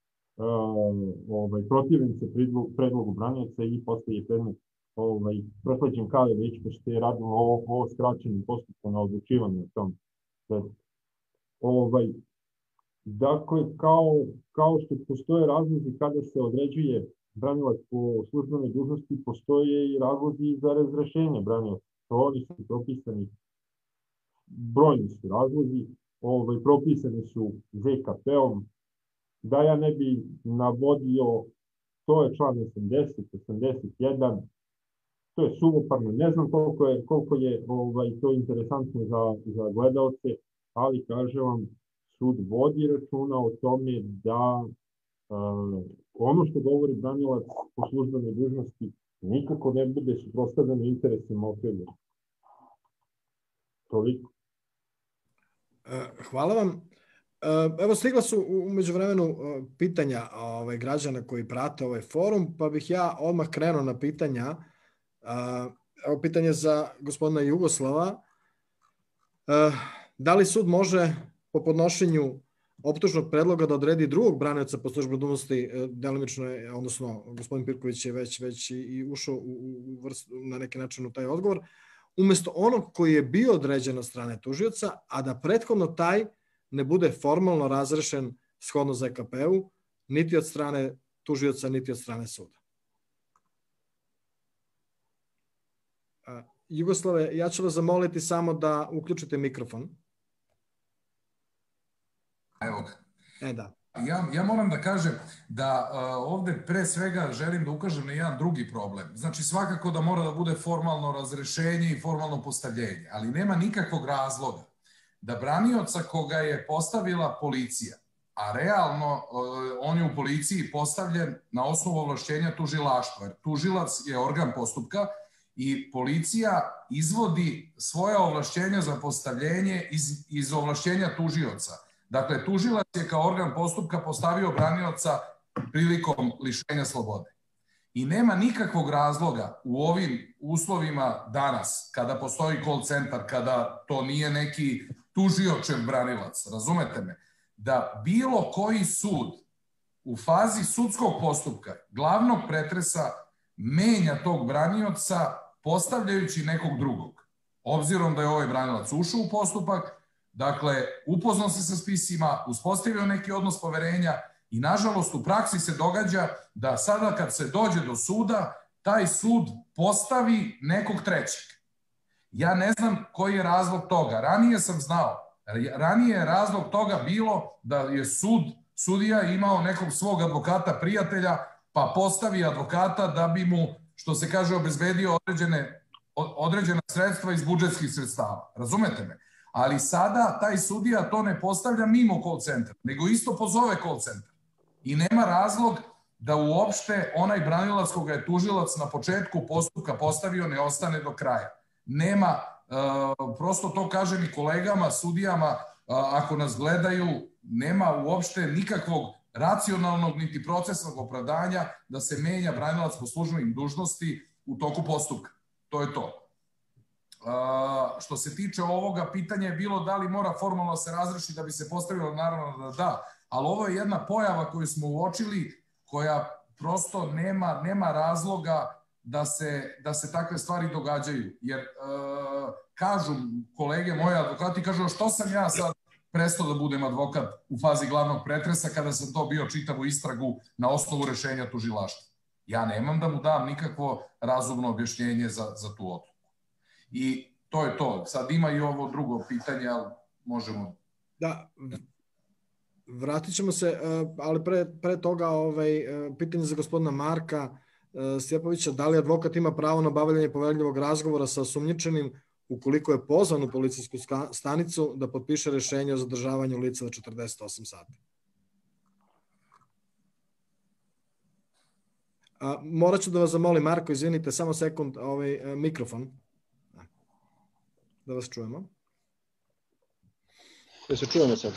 protivim se predlogu branioca i posle je predmet prosleđen Kaljević, pošto je radilo o skraćenom postupku na odlučivanje o tom. Dakle, kao što postoje razlozi kada se određuje branilac po službenoj dužnosti, postoje i razlozi za razrešenje branilaca. Oni su propisani, brojni su razlozi, propisani su ZKP-om. Da ja ne bi navodio, to je član 80, 81, to je suvoparno, ne znam koliko je to interesantno za gledalce, ali kažem vam, sud vodi računa o tome da ono što govori branilac po službenoj dužnosti nikako ne bude suprotstavljeno interesima okrivljenog. Toliko. Hvala vam. Evo, stigla su u međuvremenu pitanja građana koji prate ovaj forum, pa bih ja odmah krenuo na pitanja. Evo pitanje za gospodina Jugoslava. Da li sud može po podnošenju optužnog predloga da odredi drugog branioca po službenoj dužnosti, delimično je, odnosno gospodin Pirković je već i ušao na neki način u taj odgovor, umjesto onog koji je bio određen od strane tužioca, a da prethodno taj ne bude formalno razrešen shodno ZKP-u, niti od strane tužioca, niti od strane suda. Jugoslave, ja ću vas zamoliti samo da uključite mikrofon. Evo ga. Da. Ja moram da kažem da ovde pre svega želim da ukažem na jedan drugi problem. Znači svakako da mora da bude formalno razrešenje i formalno postavljenje, ali nema nikakvog razloga da branioca koga je postavila policija, a realno on je u policiji postavljen na osnovu ovlašćenja tužilaštva, jer tužilac je organ postupka i policija izvodi svoja ovlašćenja za postavljenje iz ovlašćenja tužioca. Dakle, tužilac je kao organ postupka postavio branioca prilikom lišenja slobode. I nema nikakvog razloga u ovim uslovima danas, kada postoji call centar, kada to nije neki tužiočev branilac, razumete me, da bilo koji sud u fazi sudskog postupka, glavnog pretresa, menja tog branioca postavljajući nekog drugog. Obzirom da je ovaj branilac ušao u postupak, dakle, upoznao se sa spisima, uspostavio neki odnos poverenja i, nažalost, u praksi se događa da sada kad se dođe do suda, taj sud postavi nekog trećeg. Ja ne znam koji je razlog toga. Ranije sam znao. Ranije je razlog toga bilo da je sudija imao nekog svog advokata prijatelja, pa postavi advokata da bi mu, što se kaže, obezbedio određena sredstva iz budžetskih sredstava. Razumete me? Ali sada taj sudija to ne postavlja mimo call centra, nego isto pozove call centar. I nema razlog da uopšte onaj branilac koga je tužilac na početku postupka postavio ne ostane do kraja. Nema, prosto to kažem i kolegama, sudijama, ako nas gledaju, nema uopšte nikakvog racionalnog niti procesnog opravdanja da se menja branilac po službenim dužnosti u toku postupka. To je to. Što se tiče ovoga, pitanje je bilo da li mora formalno se razreši da bi se postavilo, naravno da, ali ovo je jedna pojava koju smo uočili, koja prosto nema razloga da se takve stvari događaju. Jer kažu kolege, moji advokati, kažu što sam ja sad prestao da budem advokat u fazi glavnog pretresa kada sam to bio čitavu istragu na osnovu rešenja tužilaštva. Ja nemam da mu dam nikakvo razumno objašnjenje za tu odluku. I to je to. Sad ima i ovo drugo pitanje, ali možemo... Da, vratit ćemo se, ali pre toga pitanje za gospodina Marka Stjepovića, da li advokat ima pravo na obavljanje poverljivog razgovora sa osumnjičenim ukoliko je pozvan u policijsku stanicu da potpiše rešenje o zadržavanju lica za 48 sati? Morat ću da vas zamolim, Marko, izvinite, samo sekund, mikrofon. Da vas čujemo. Da se čujemo sad.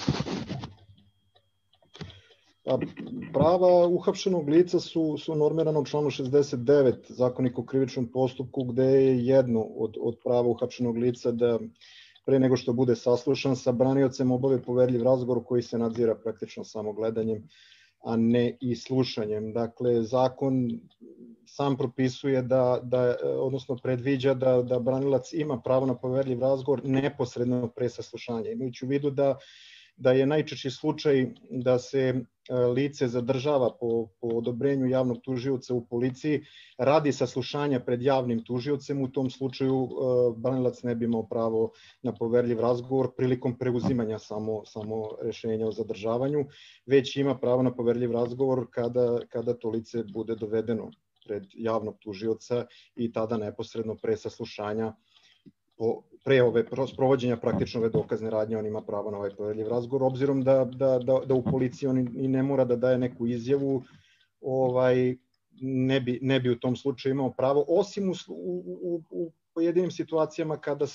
Prava uhapšenog lica su normirana u članu 69 Zakonika o krivičnom postupku, gde je jedno od prava uhapšenog lica da pre nego što bude saslušan sa braniocem obavi poverljiv razgovor koji se nadzira praktično samo gledanjem, a ne i slušanjem. Dakle, zakon sam propisuje odnosno predviđa da branilac ima pravo na poverljiv razgovor neposredno pre saslušanja. Imajući u vidu da je najčešći slučaj da se lice zadržava po odobrenju javnog tužioca u policiji radi saslušanja pred javnim tužiocem, u tom slučaju branilac ne bi imao pravo na poverljiv razgovor prilikom preuzimanja samo rešenja o zadržavanju, već ima pravo na poverljiv razgovor kada to lice bude dovedeno pred javnog tužioca i tada neposredno pre saslušanja pre sprovođenja praktično ove dokazne radnje on ima pravo na ovaj poverljiv razgovor, obzirom da u policiji on i ne mora da daje neku izjavu, ne bi u tom slučaju imao pravo, osim u pojedinim situacijama kada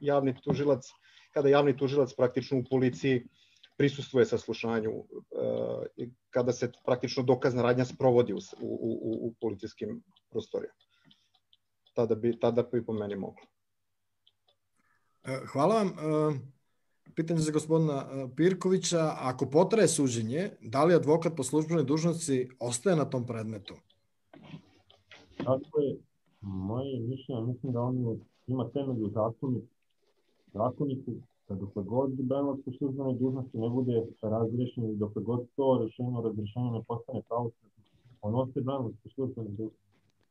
javni tužilac praktično u policiji prisustvuje saslušanju, kada se praktično dokazna radnja sprovodi u policijskim prostorijama. Tada bi po meni moglo. Hvala vam. Pitanje za gospodina Pirkovića. Ako potraje suđenje, da li advokat po službenoj dužnosti ostaje na tom predmetu? Tako je. Moje mišljenje, mislim da on ima temelj u zakoniku, da dok god branilac po službenoj dužnosti ne bude razrešen i dok god to rešenje o razrešenju ne postane pravosnažno, on ostaje branilac po službenoj dužnosti.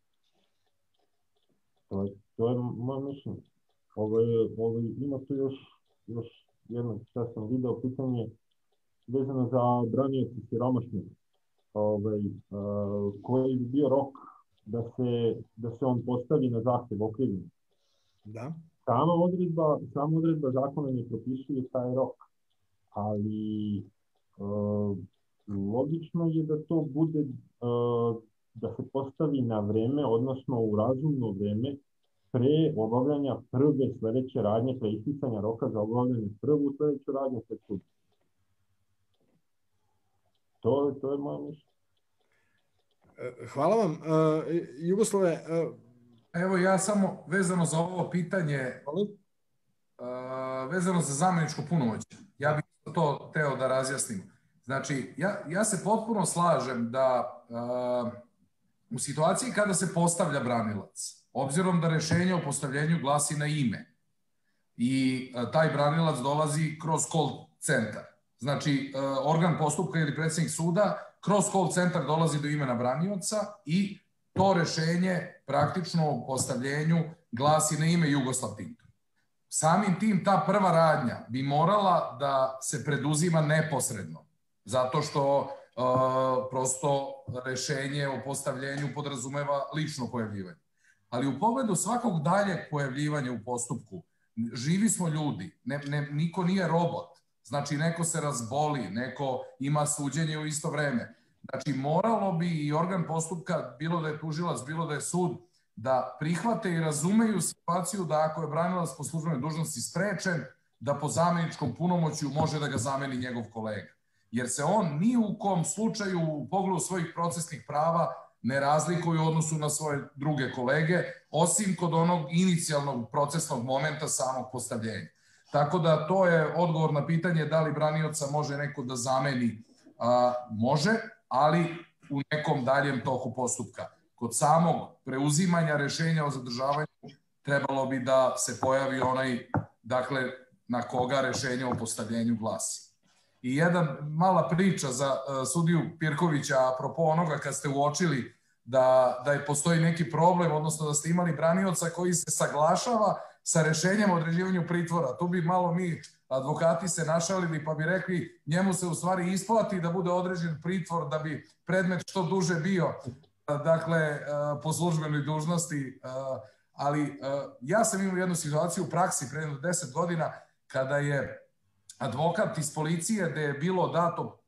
To je moje mišljenje. Ima tu još jedno što sam video, pitanje vezano za branioce siromašnih. Koji bi bio rok da se on postavi na zahtev okrivljenog? Da. Sama odredba zakona ne propisuje taj rok, ali logično je da to bude, da se postavi na vreme, odnosno u razumno vreme, pre obavljanja prve sledeće radnje, pre isticanja roka za obavljanje prvu sledeću radnju pred sudom. To je moje mišljenje. Hvala vam. Jugoslave... Evo ja samo vezano za ovo pitanje, vezano za zameničko punomoćje. Ja bih to teo da razjasnim. Znači, ja se potpuno slažem da u situaciji kada se postavlja branilac, obzirom da rešenje o postavljenju glasi na ime i taj branilac dolazi kroz call centar. Znači, organ postupka ili predsjednik suda kroz call centar dolazi do imena branioca i to rešenje praktično o postavljenju glasi na ime Jugoslav Tinto. Samim tim ta prva radnja bi morala da se preduzima neposredno, zato što prosto rešenje o postavljenju podrazumeva lično pojavljivanje. Ali u pogledu svakog daljeg pojavljivanja u postupku, živi smo ljudi, niko nije robot. Znači, neko se razboli, neko ima suđenje u isto vreme. Znači, moralo bi i organ postupka, bilo da je tužilac, bilo da je sud, da prihvate i razumeju situaciju da ako je branilac po službenoj dužnosti sprečen, da po zameničkom punomoćju može da ga zameni njegov kolega. Jer se on ni u kom slučaju u pogledu svojih procesnih prava ne razlikuju u odnosu na svoje druge kolege, osim kod onog inicijalnog procesnog momenta samog postavljenja. Tako da to je odgovor na pitanje da li branioca može neko da zameni. Može, ali u nekom daljem toku postupka. Kod samog preuzimanja rešenja o zadržavanju trebalo bi da se pojavi onaj, dakle, na koga rešenje o postavljenju glasi. I jedna mala priča za sudiju Pirkovića, apropo onoga kad ste uočili da postoji neki problem, odnosno da ste imali branioca koji se saglašava sa rešenjem o određivanju pritvora. Tu bi malo mi advokati se našalili pa bi rekli njemu se u stvari isplati da bude određen pritvor da bi predmet što duže bio, dakle, po službenoj dužnosti. Ali ja sam imao jednu situaciju u praksi pre 10 godina kada je advokat iz policije, gde je bilo dato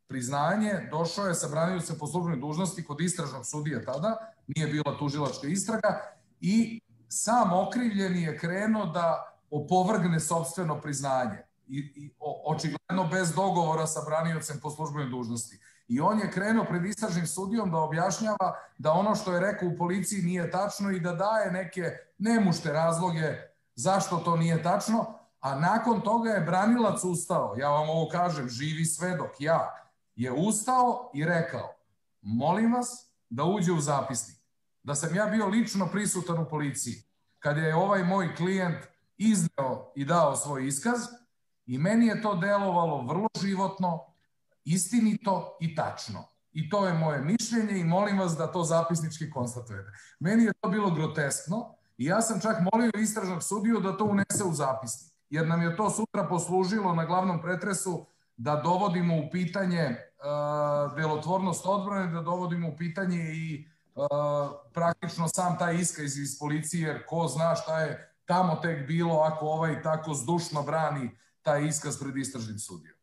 priznanje, došao je sa braniocem po službenoj dužnosti kod istražnog sudije tada, nije bila tužilačka istraga, i sam okrivljeni je krenuo da opovrgne sopstveno priznanje. I očigledno bez dogovora sa braniocem po službenoj dužnosti. I on je krenuo pred istražnim sudijom da objašnjava da ono što je rekao u policiji nije tačno i da daje neke nemušte razloge zašto to nije tačno, a nakon toga je branilac ustao, ja vam ovo kažem, živi svedok, je ustao i rekao, molim vas da uđe u zapisnik, da sam ja bio lično prisutan u policiji kad je ovaj moj klijent izneo i dao svoj iskaz, i meni je to delovalo vrlo životno, istinito i tačno. I to je moje mišljenje i molim vas da to zapisnički konstatujete. Meni je to bilo groteskno i ja sam čak molio istražnog sudiju da to unese u zapisnik, jer nam je to sutra poslužilo na glavnom pretresu da dovodimo u pitanje delotvornost odbrane, da dovodimo u pitanje i praktično sam taj iskaz iz policije, jer ko zna šta je tamo tek bilo ako ovaj tako zdušno brani taj iskaz pred istražnim sudijom.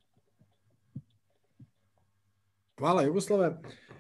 Hvala, Jugoslave.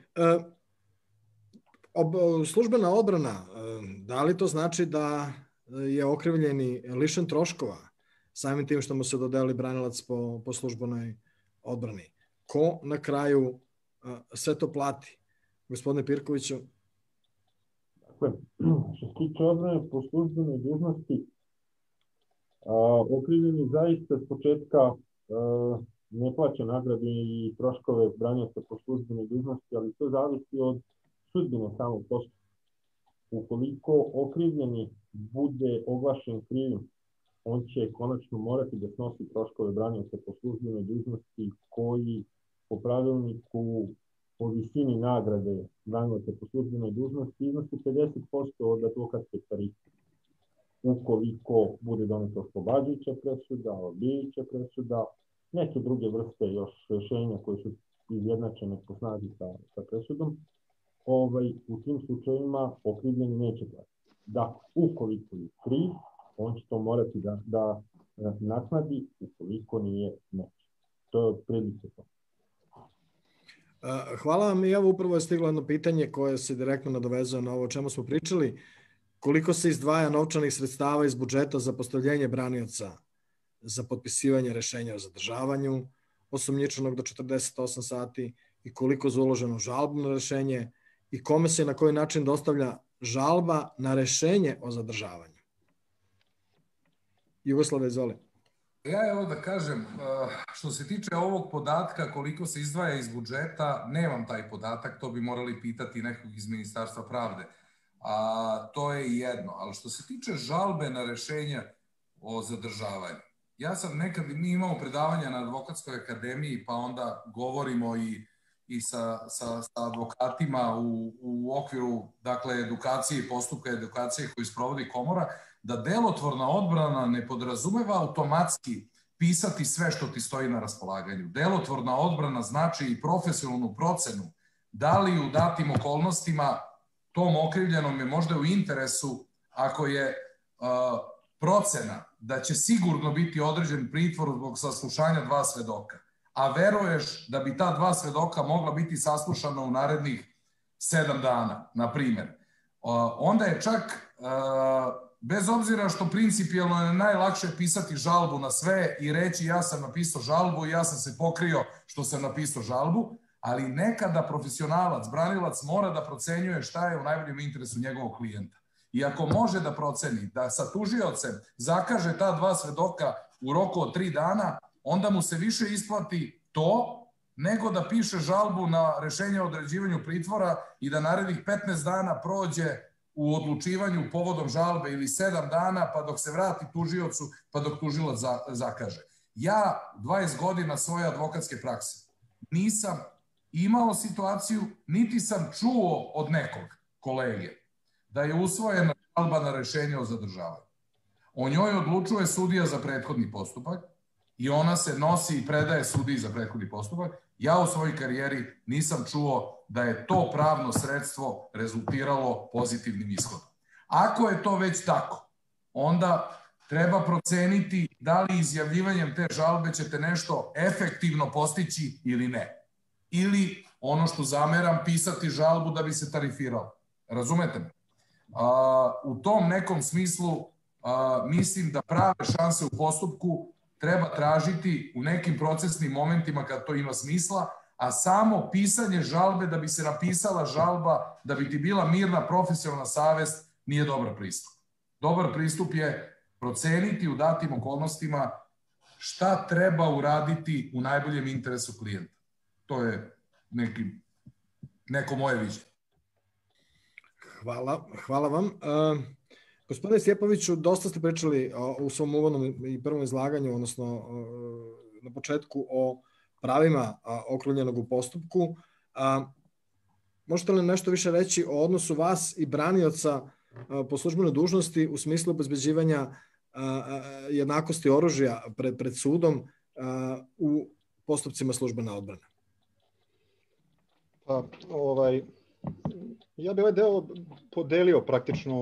Službena odbrana, da li to znači da je okrivljeni lišen troškova samim tim što mu se dodeli branilac po službenoj odbrani? Ko na kraju sve to plati? Gospodine Pirkoviću. Dakle, što se tiče odbrane po službenoj dužnosti, okrivljeni zaista s početka ne plaća nagradu i troškove branioca po službenoj dužnosti, ali to zavisi od sudbine samog postupka. Ukoliko okrivljeni bude oglašen krivim, on će konačno morati da snosi troškove branioca po službenoj dužnosti koji po pravilniku o visini nagrade branioca po službenoj dužnosti iznosi 50% od advokatske tarife. Ukoliko bude doneta oslobađajuća presuda, odbijajuća presuda, neke druge vrste još rešenja koje su izjednačene po snazi sa presudom, u tim slučajevima okrivljeni neće platiti. Dakle, ukoliko je kriv, on će to morati da naknadi, ukoliko nije neće. To je otprilike to. Hvala vam, i evo upravo je stiglo jedno pitanje koje se direktno nadovezuje na ovo o čemu smo pričali. Koliko se izdvaja novčanih sredstava iz budžeta za postavljenje branioca za potpisivanje rešenja o zadržavanju osumnjičenog do 48 sati i koliko za uloženo žalbeno rešenje i kome se i na koji način dostavlja žalba na rešenje o zadržavanju? Jugoslave, izvoli. Ja evo da kažem, što se tiče ovog podatka koliko se izdvaja iz budžeta, nemam taj podatak, to bi morali pitati nekog iz Ministarstva pravde. To je jedno, ali što se tiče žalbe na rešenja o zadržavanju, ja sam nekad, mi imamo predavanja na Advokatskoj akademiji, pa onda govorimo i sa advokatima u okviru, dakle, edukacije i postupka edukacije koju sprovodi komora, da delotvorna odbrana ne podrazumeva automatski pisati sve što ti stoji na raspolaganju. Delotvorna odbrana znači i profesionalnu procenu da li u datim okolnostima tom okrivljenom je možda u interesu, ako je procena da će sigurno biti određen pritvor zbog saslušanja dva svedoka, a veruješ da bi ta dva svedoka mogla biti saslušana u narednih 7 dana, na primjer, onda je čak, bez obzira što principijalno je najlakše pisati žalbu na sve i reći ja sam napisao žalbu i ja sam se pokrio što sam napisao žalbu, ali nekada profesionalac, branilac mora da procenjuje šta je u najboljem interesu njegovog klijenta. I ako može da proceni da sa tužiocem zakaže ta dva svedoka u roku od 3 dana, onda mu se više isplati to nego da piše žalbu na rešenje o određivanju pritvora i da narednih 15 dana prođe u odlučivanju povodom žalbe ili 7 dana pa dok se vrati tužiocu pa dok tužilac zakaže. Ja 20 godina svoje advokatske prakse nisam imao situaciju, niti sam čuo od nekog kolege da je usvojena žalba na rešenje o zadržavanju. O njoj odlučuje sudija za prethodni postupak i ona se nosi i predaje sudiji za prethodni postupak. Ja u svojoj karijeri nisam čuo da je to pravno sredstvo rezultiralo pozitivnim ishodom. Ako je to već tako, onda treba proceniti da li izjavljivanjem te žalbe ćete nešto efektivno postići ili ne. ili ono što zameram, pisati žalbu da bi se tarifiralo. Razumete me? U tom nekom smislu mislim da prave šanse u postupku treba tražiti u nekim procesnim momentima kad to ima smisla, a samo pisanje žalbe da bi se napisala žalba, da bi ti bila mirna profesionalna savest, nije dobar pristup. Dobar pristup je proceniti u datim okolnostima šta treba uraditi u najboljem interesu klijenta. To je neko moje viđenje. Hvala vam. Gospodine Stjepoviću, dosta ste pričali u svom uvodnom i prvom izlaganju, odnosno na početku o pravima okrivljenog u postupku. Možete li nešto više reći o odnosu vas i branioca po službenoj dužnosti u smislu obezbeđivanja jednakosti oružja pred sudom u postupcima službene odbrane? Pa, ja bih ovaj deo podelio praktično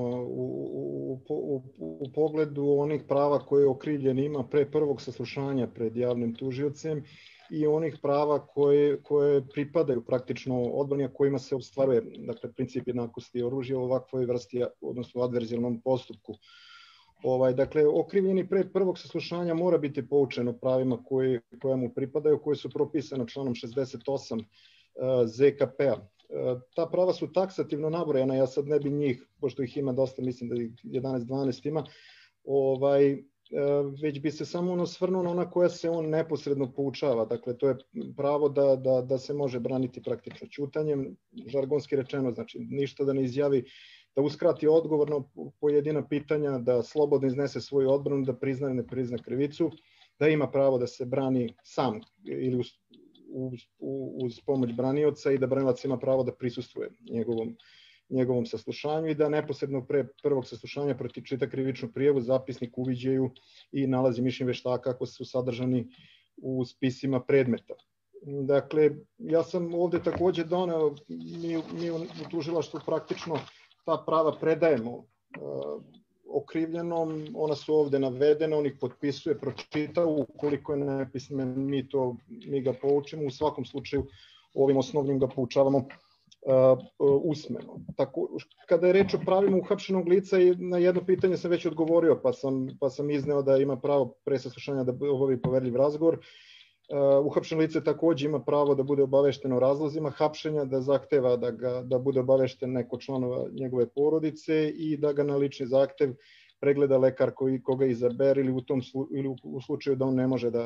u pogledu onih prava koje okrivljeni ima pre prvog saslušanja pred javnim tužiocem i onih prava koje pripadaju praktično odbrani, a kojima se ostvaruje, dakle, princip jednakosti oružja u ovakvoj vrsti, odnosno u adverzijalnom postupku. Dakle, okrivljeni pre prvog saslušanja mora biti poučen o pravima koje mu pripadaju, koje su propisane članom 68 ZKP-a. Ta prava su taksativno nabrojana, ja sad ne bi njih, pošto ih ima dosta, mislim da ih 11-12 ima, već bi se samo osvrnuo na ona koja se on neposredno poučava. Dakle, to je pravo da se može braniti praktično ćutanjem, žargonski rečeno, znači ništa da ne izjavi, da uskrati odgovor na pojedina pitanja, da slobodno iznese svoju odbranu, da prizna ili ne prizna krivicu, da ima pravo da se brani sam ili uz pomoć branioca i da branilac ima pravo da prisustvuje njegovom saslušanju i da neposredno pre prvog saslušanja pročita krivičnu prijavu, zapisnik, uviđaju i nalazi mišljenje veštaka ako su sadržani u spisima predmeta. Dakle, ja sam ovde takođe doneo, mi u tužilaštvu praktično ta prava predajemo okrivljenom, ona su ovde navedena, on ih potpisuje, pročita, ukoliko je nepismen, mi ga poučimo, u svakom slučaju ovim osnovnim ga poučavamo usmeno. Kada je reč o pravima uhapšenog lica, na jedno pitanje sam već odgovorio, pa sam izneo da ima pravo pre saslušanja da obavi poverljiv razgovor. Uhapšeno lice takođe ima pravo da bude obavešteno o razlozima hapšenja, da zahteva da bude obavešten neko članova njegove porodice i da ga na lični zahtev pregleda lekar koga izabere ili u slučaju da on ne može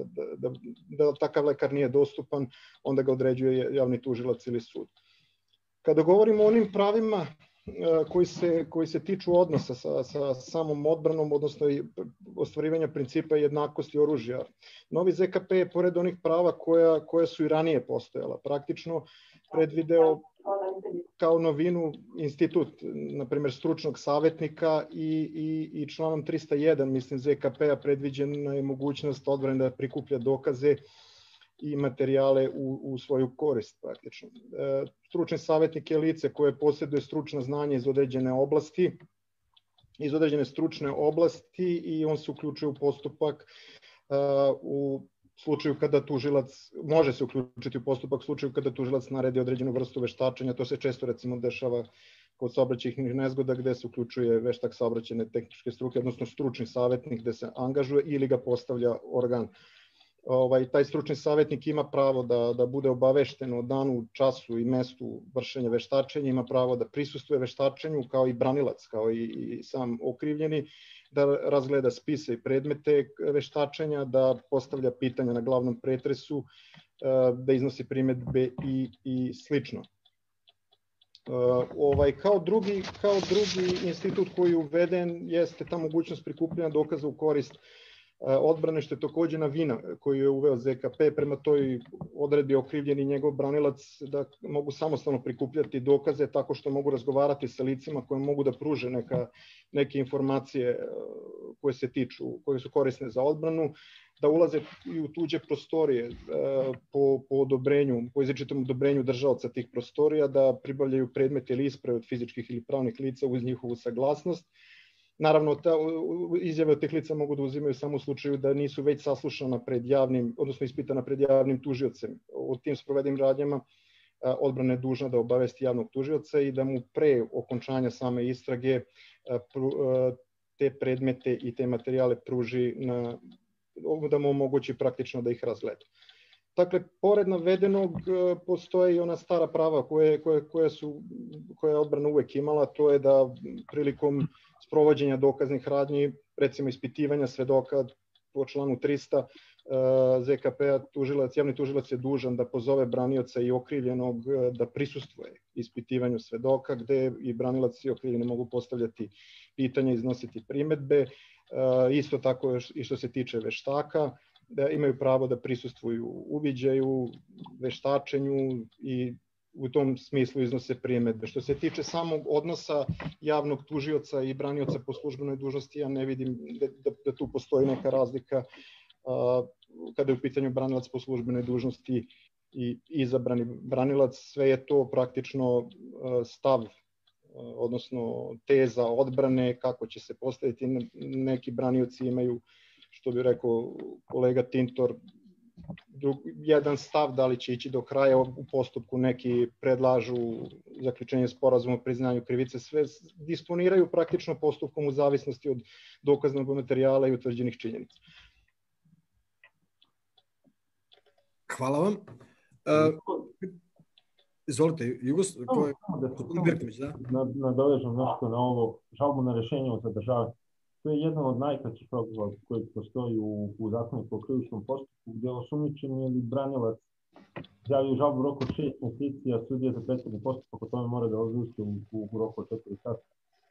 da takav lekar nije dostupan, onda ga određuje javni tužilac ili sud. Kada govorimo o onim pravima koji se tiču odnosa sa samom odbranom, odnosno ostvarivanja principa jednakosti oružja, novi ZKP je pored onih prava koja su i ranije postojala, praktično predvideo kao novinu institut, na primjer, stručnog savetnika i članom 301, mislim, ZKP-a predviđena je mogućnost odbrane da prikuplja dokaze i materijale u svoju korist praktično. Stručni savjetnik je lice koje posjeduje stručno znanje iz određene oblasti, iz određene stručne oblasti i on se uključuje u postupak u slučaju kada tužilac, može se uključiti u postupak u slučaju kada tužilac naredi određenu vrstu veštačenja, to se često recimo dešava kod saobraćajnih nezgoda gde se uključuje veštak saobraćajne tehničke struke, odnosno stručni savjetnik gde se angažuje ili ga postavlja organ. Taj stručni savjetnik ima pravo da bude obavešten o danu, času i mestu vršenja veštačenja, ima pravo da prisustvuje veštačenju kao i branilac, kao i sam okrivljeni, da razgleda spise i predmete veštačenja, da postavlja pitanja na glavnom pretresu, da iznosi primedbe i slično. Kao drugi institut koji je uveden jeste ta mogućnost prikupljanja dokaza u korist odbrane, što je takođe novina koju je uveo ZKP. Prema toj odredbi okrivljeni njegov branilac da mogu samostalno prikupljati dokaze tako što mogu razgovarati sa licima koje mogu da pruže neke informacije koje su korisne za odbranu, da ulaze i u tuđe prostorije po odobrenju, po izričitom odobrenju držaoca tih prostorija, da pribavljaju predmete ili isprave od fizičkih ili pravnih lica uz njihovu saglasnost, Naravno, izjave od tih lica mogu da uzimaju samo u slučaju da nisu već saslušana pred javnim, odnosno ispitana pred javnim tužiocem. U tim sprovedenim radnjama odbrana je dužna da obavesti javnog tužioca i da mu pre okončanja same istrage te predmete i te materijale pruži, da mu omogući praktično da ih razgleda. Dakle, pored navedenog postoje i ona stara prava koje je odbrana uvek imala, to je da prilikom sprovođenja dokaznih radnji, recimo ispitivanja svedoka po članu 300 ZKP-a, javni tužilac je dužan da pozove branioca i okrivljenog da prisustvuje ispitivanju svedoka, gde i branilac i okrivljeni mogu postavljati pitanja, iznositi primedbe. Isto tako i što se tiče veštaka, da imaju pravo da prisustvuju uviđaju, veštačenju i u tom smislu iznose primedbe. Što se tiče samog odnosa javnog tužioca i branioca po službenoj dužnosti, ja ne vidim da tu postoji neka razlika kada je u pitanju branilac po službenoj dužnosti i izabrani branilac. Sve je to praktično stav, odnosno teza odbrane, kako će se postaviti. Neki branioci imaju, što bi rekao kolega Tintor, jedan stav da li će ići do kraja u postupku, neki predlažu zaključenje sporazuma o priznanju krivice, sve disponiraju praktično postupkom u zavisnosti od dokaznog materijala i utvrđenih činjenica. Hvala vam. Izvolite, gospodin Berković, da? Nadovežem nešto na ovo, žalbu na rešenje o zadržavanju. To je jedan od najkraćih rokova koji postoji u Zakoniku o krivičnom postupku, gde osumnjičeni ili branilac izjavio žalbu u roku od 6 meseci, a sudija za prethodni postupak o tome mora da odluči u roku od 4 sata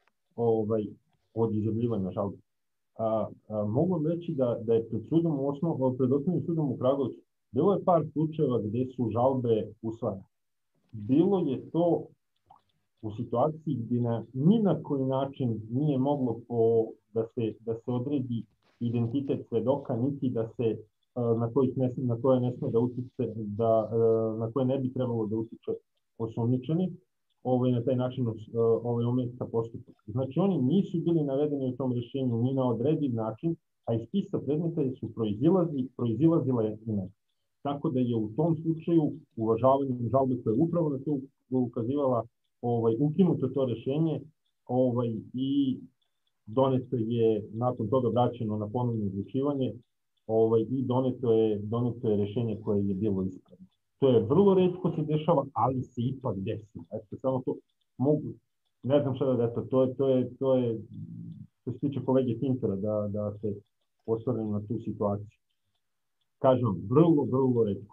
od izjavljivanja žalbe. Mogu vam reći da je pred osnovnim sudom u Kragujevcu bilo je par slučajeva gde su žalbe usvajane. Bilo je to u situaciji gdje ni na koji način nije moglo da se odredi identitet svedoka, niti da se na koje ne sme da utiče, na koje ne bi trebalo da utiče osumnjičeni, na taj način ometa postupak. Znači oni nisu bili navedeni u tom rešenju ni na odrediv način, a iz spisa predmeta su proizilazila imena. Tako da je u tom slučaju uvažavanjem žalbe koja je upravo na to ukazivala ukinuto to rešenje i doneto je nakon toga vraćeno na ponovno odlučivanje i doneto je rešenje koje je bilo ispravno. To je vrlo retko se dešava, ali se ipak desi. Eto, samo to mogu, ne znam šta da je to je što se tiče kolege Tintora da se osvrnem na tu situaciju. Kažem, vrlo retko.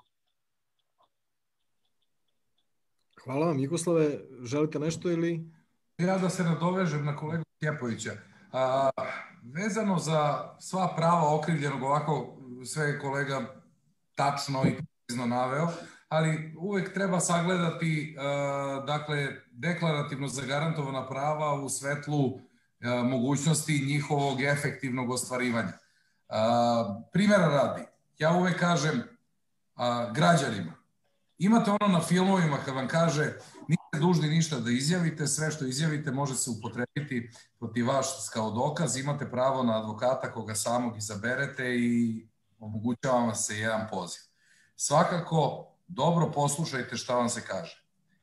Hvala vam. Jugoslave, želite nešto ili? Ja da se nadovežem na kolegu Stjepovića. Vezano za sva prava okrivljenog, ovako sve je kolega tačno i precizno naveo, ali uvek treba sagledati deklarativno zagarantovana prava u svetlu mogućnosti njihovog efektivnog ostvarivanja. Primjera radi, ja uvek kažem građanima, imate ono na filmovima kad vam kaže niste dužni ništa da izjavite, sve što izjavite može se upotrebiti protiv vas kao dokaz, imate pravo na advokata koga samog izaberete i omogućava vam se jedan poziv. Svakako, dobro poslušajte šta vam se kaže.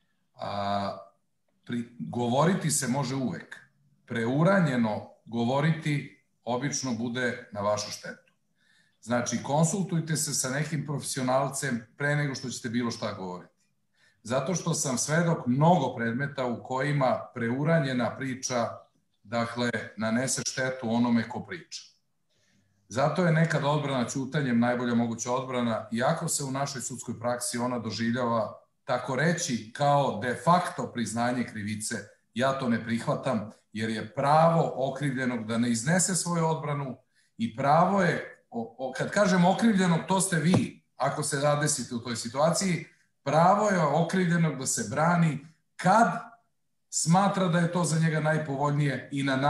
Govoriti se može uvek. Preuranjeno govoriti obično bude na vašu štetu. Znači, konsultujte se sa nekim profesionalcem pre nego što ćete bilo šta govoriti. Zato što sam svedok mnogo predmeta u kojima preuranjena priča, dakle, nanese štetu onome ko priča. Zato je nekad odbrana ćutanjem najbolja moguća odbrana, iako se u našoj sudskoj praksi ona doživljava, tako reći, kao de facto priznanje krivice. Ja to ne prihvatam, jer je pravo okrivljenog da ne iznese svoju odbranu i pravo je, kad kažem okrivljenog, to ste vi, ako se zadesite u toj situaciji, pravo je okrivljenog da se brani kad smatra da je to za njega najpovoljnije i na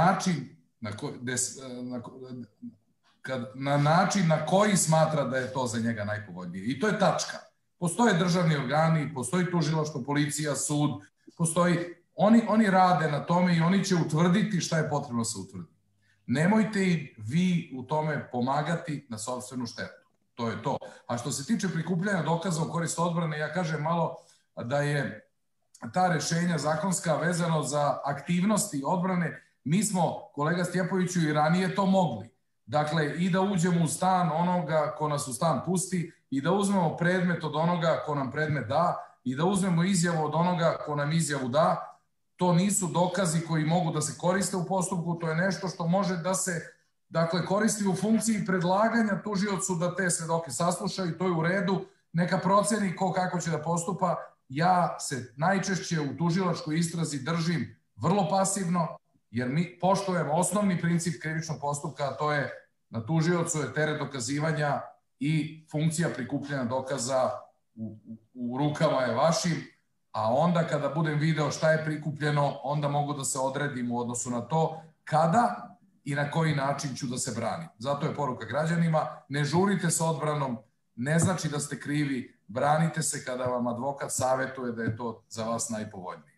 način na koji smatra da je to za njega najpovoljnije. I to je tačka. Postoje državni organi, postoji tužilaštvo, policija, sud, oni rade na tome i oni će utvrditi šta je potrebno se utvrditi. Nemojte i vi u tome pomagati na sopstvenu štetu. To je to. A što se tiče prikupljanja dokaza u korist odbrane, ja kažem malo da je ta rešenja zakonska vezano za aktivnosti odbrane. Mi smo, kolega Stjepoviću, i ranije to mogli. Dakle, i da uđemo u stan onoga ko nas u stan pusti, i da uzmemo predmet od onoga ko nam predmet da, i da uzmemo izjavu od onoga ko nam izjavu da. To nisu dokazi koji mogu da se koriste u postupku, to je nešto što može da se, dakle, koristi u funkciji predlaganja tužiocu da te svedoke saslušaju, to je u redu, neka proceni ko kako će da postupa. Ja se najčešće u tužilačkoj istrazi držim vrlo pasivno, jer mi poštujemo osnovni princip krivičnog postupka, a to je na tužiocu je teret dokazivanja i funkcija prikupljanja dokaza u rukama je vašim, a onda kada budem video šta je prikupljeno, onda mogu da se odredim u odnosu na to kada i na koji način ću da se branim. Zato je poruka građanima, ne žurite sa odbranom, ne znači da ste krivi, branite se kada vam advokat savetuje da je to za vas najpovoljnije.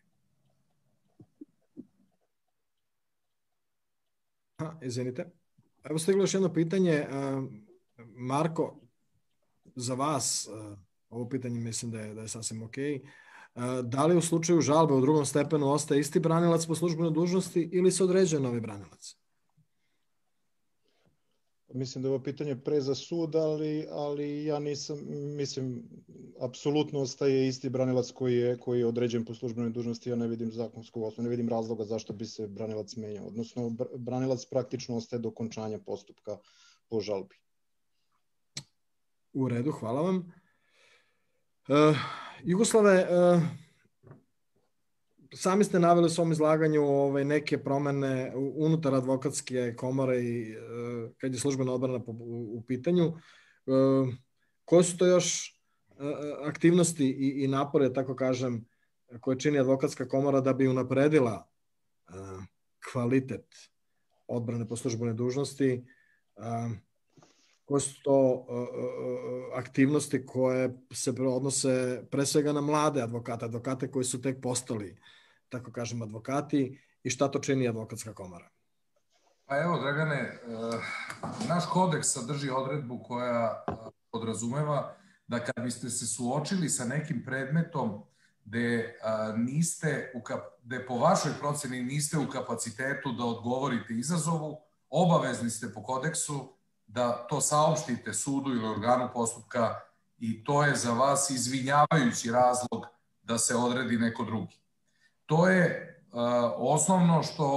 Izvinite. Evo stiglo još jedno pitanje. Marko, za vas, ovo pitanje mislim da je sasvim okej. Da li u slučaju žalbe u drugom stepenu ostaje isti branilac po službenoj dužnosti ili se određuje novi branilac? Mislim da je ovo pitanje pre za sud, ali ja nisam, mislim, apsolutno ostaje isti branilac koji je određen po službenoj dužnosti. Ja ne vidim zakonskog osnova, ne vidim razloga zašto bi se branilac menjao. Odnosno, branilac praktično ostaje do okončanja postupka po žalbi. U redu, hvala vam. Jugoslave, sami ste naveli u svom izlaganju neke promene unutar advokatske komore i kad je službena odbrana u pitanju. Koje su to još aktivnosti i napore, tako kažem, koje čini advokatska komora da bi unapredila kvalitet odbrane po službenoj dužnosti? Koje su to aktivnosti koje se odnose pre svega na mlade advokate koji su tek postali, tako kažem, advokati, i šta to čini advokatska komora? Pa evo, Dragane, naš kodeks sadrži odredbu koja podrazumeva da kad biste se suočili sa nekim predmetom gde po vašoj proceni niste u kapacitetu da odgovorite izazovu, obavezni ste po kodeksu da to saopštite sudu ili organu postupka i to je za vas izvinjavajući razlog da se odredi neko drugi. To je osnovno što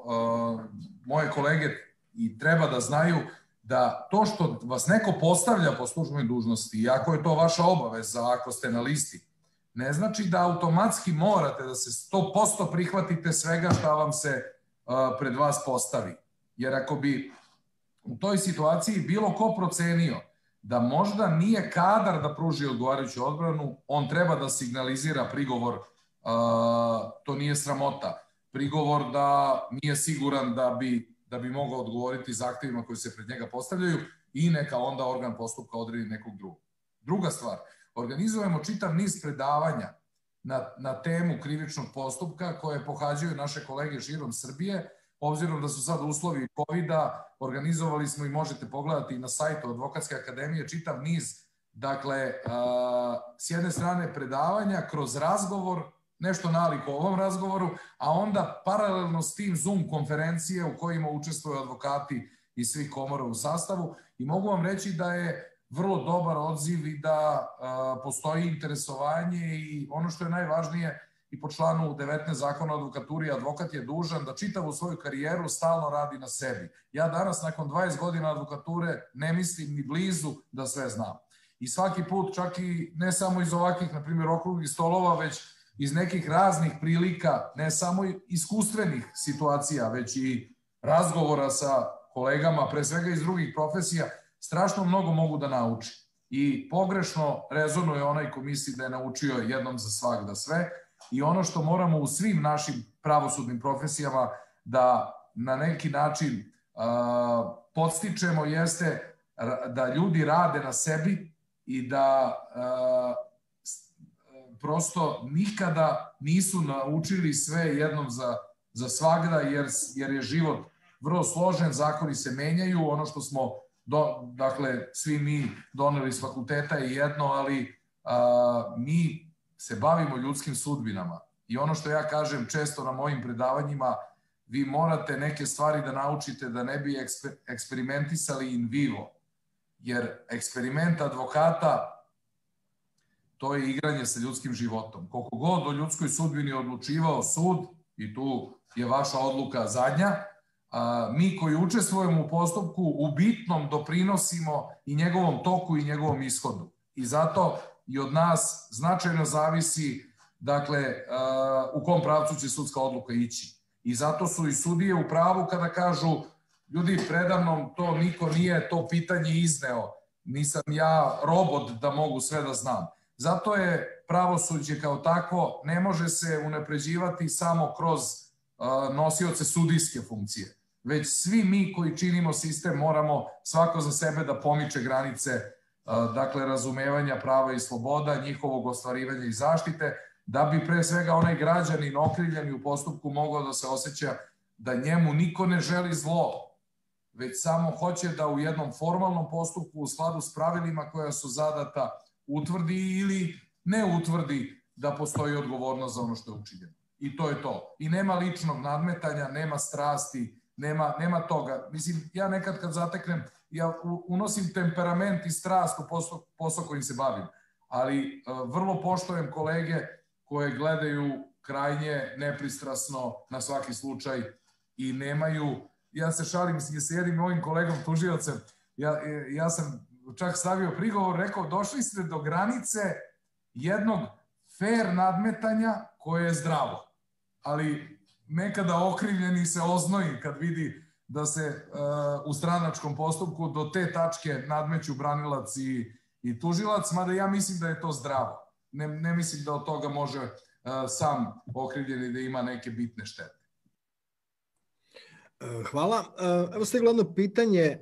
moje kolege i treba da znaju, da to što vas neko postavlja po službenoj dužnosti, i ako je to vaša obaveza, ako ste na listi, ne znači da automatski morate da se 100% prihvatite svega šta vam se pred vas postavi. Jer ako bi u toj situaciji bilo ko procenio da možda nije kadar da pruži odgovarajuću odbranu, on treba da signalizira prigovor, to nije sramota, prigovor da nije siguran da bi mogao odgovoriti zahtevima koji se pred njega postavljaju i neka onda organ postupka odredi nekog drugog. Druga stvar, organizujemo čitav niz predavanja na temu krivičnog postupka koje pohađaju naše kolege širom Srbije. Obzirom da su sad uslovi COVID-a, organizovali smo i možete pogledati na sajtu Advokatske akademije čitav niz, dakle, s jedne strane predavanja kroz razgovor, nešto nalik ovom razgovoru, a onda paralelno s tim Zoom konferencije u kojima učestvuju advokati iz svih komora u sastavu, i mogu vam reći da je vrlo dobar odziv i da postoji interesovanje, i ono što je najvažnije, i po članu 19 Zakona o advokaturi, advokat je dužan da čitavu svoju karijeru stalno radi na sebi. Ja danas nakon 20 godina advokature ne mislim ni blizu da sve znam. I svaki put, čak i ne samo iz ovakvih, na primjer, okruglih stolova, već iz nekih raznih prilika, ne samo iskustvenih situacija, već i razgovora sa kolegama, pre svega iz drugih profesija, strašno mnogo mogu da nauči. I pogrešno rezonuje onaj ko misli da je naučio jednom za svagda sve. I ono što moramo u svim našim pravosudnim profesijama da na neki način podstičemo jeste da ljudi rade na sebi i da prosto nikada nisu naučili sve jednom za svagda, jer je život vrlo složen, zakoni se menjaju, ono što smo, dakle, svi mi doneli s fakulteta je jedno, ali mi se bavimo ljudskim sudbinama. I ono što ja kažem često na mojim predavanjima, vi morate neke stvari da naučite da ne bi eksperimentisali in vivo. Jer eksperiment advokata, to je igranje sa ljudskim životom. Koliko god o ljudskoj sudbini odlučivao sud, i tu je vaša odluka zadnja, mi koji učestvujemo u postupku u bitnom doprinosimo i njegovom toku i njegovom ishodu. I zato i od nas značajno zavisi, dakle, u kom pravcu će sudska odluka ići. I zato su i sudije u pravu kada kažu, ljudi, predavnom to niko nije to pitanje izneo, nisam ja robot da mogu sve da znam. Zato je pravosuđe kao takvo, ne može se unapređivati samo kroz nosioce sudijske funkcije, već svi mi koji činimo sistem moramo svako za sebe da pomiče granice, dakle, razumevanja prava i sloboda, njihovog ostvarivanja i zaštite, da bi pre svega onaj građanin okrivljeni u postupku mogao da se osjeća da njemu niko ne želi zlo, već samo hoće da u jednom formalnom postupku u skladu s pravilima koja su zadata utvrdi ili ne utvrdi da postoji odgovornost za ono što je učinjeno. I to je to. I nema ličnog nadmetanja, nema strasti, nema toga. Mislim, ja nekad kad zateknem, ja unosim temperament i strast u posao kojim se bavim, ali vrlo poštujem kolege koje gledaju krajnje nepristrasno na svaki slučaj i nemaju, ja se šalim s jednim mojim kolegom tužiocem, ja sam čak stavio prigovor, rekao, došli ste do granice jednog fair nadmetanja koje je zdravo, ali nekada okrivljeni se oznoji kad vidi da se u stranačkom postupku do te tačke nadmeću branilac i tužilac, mada ja mislim da je to zdravo. Ne mislim da od toga može sam okrivljeni da ima neke bitne štete. Hvala. Evo stiglo jedno pitanje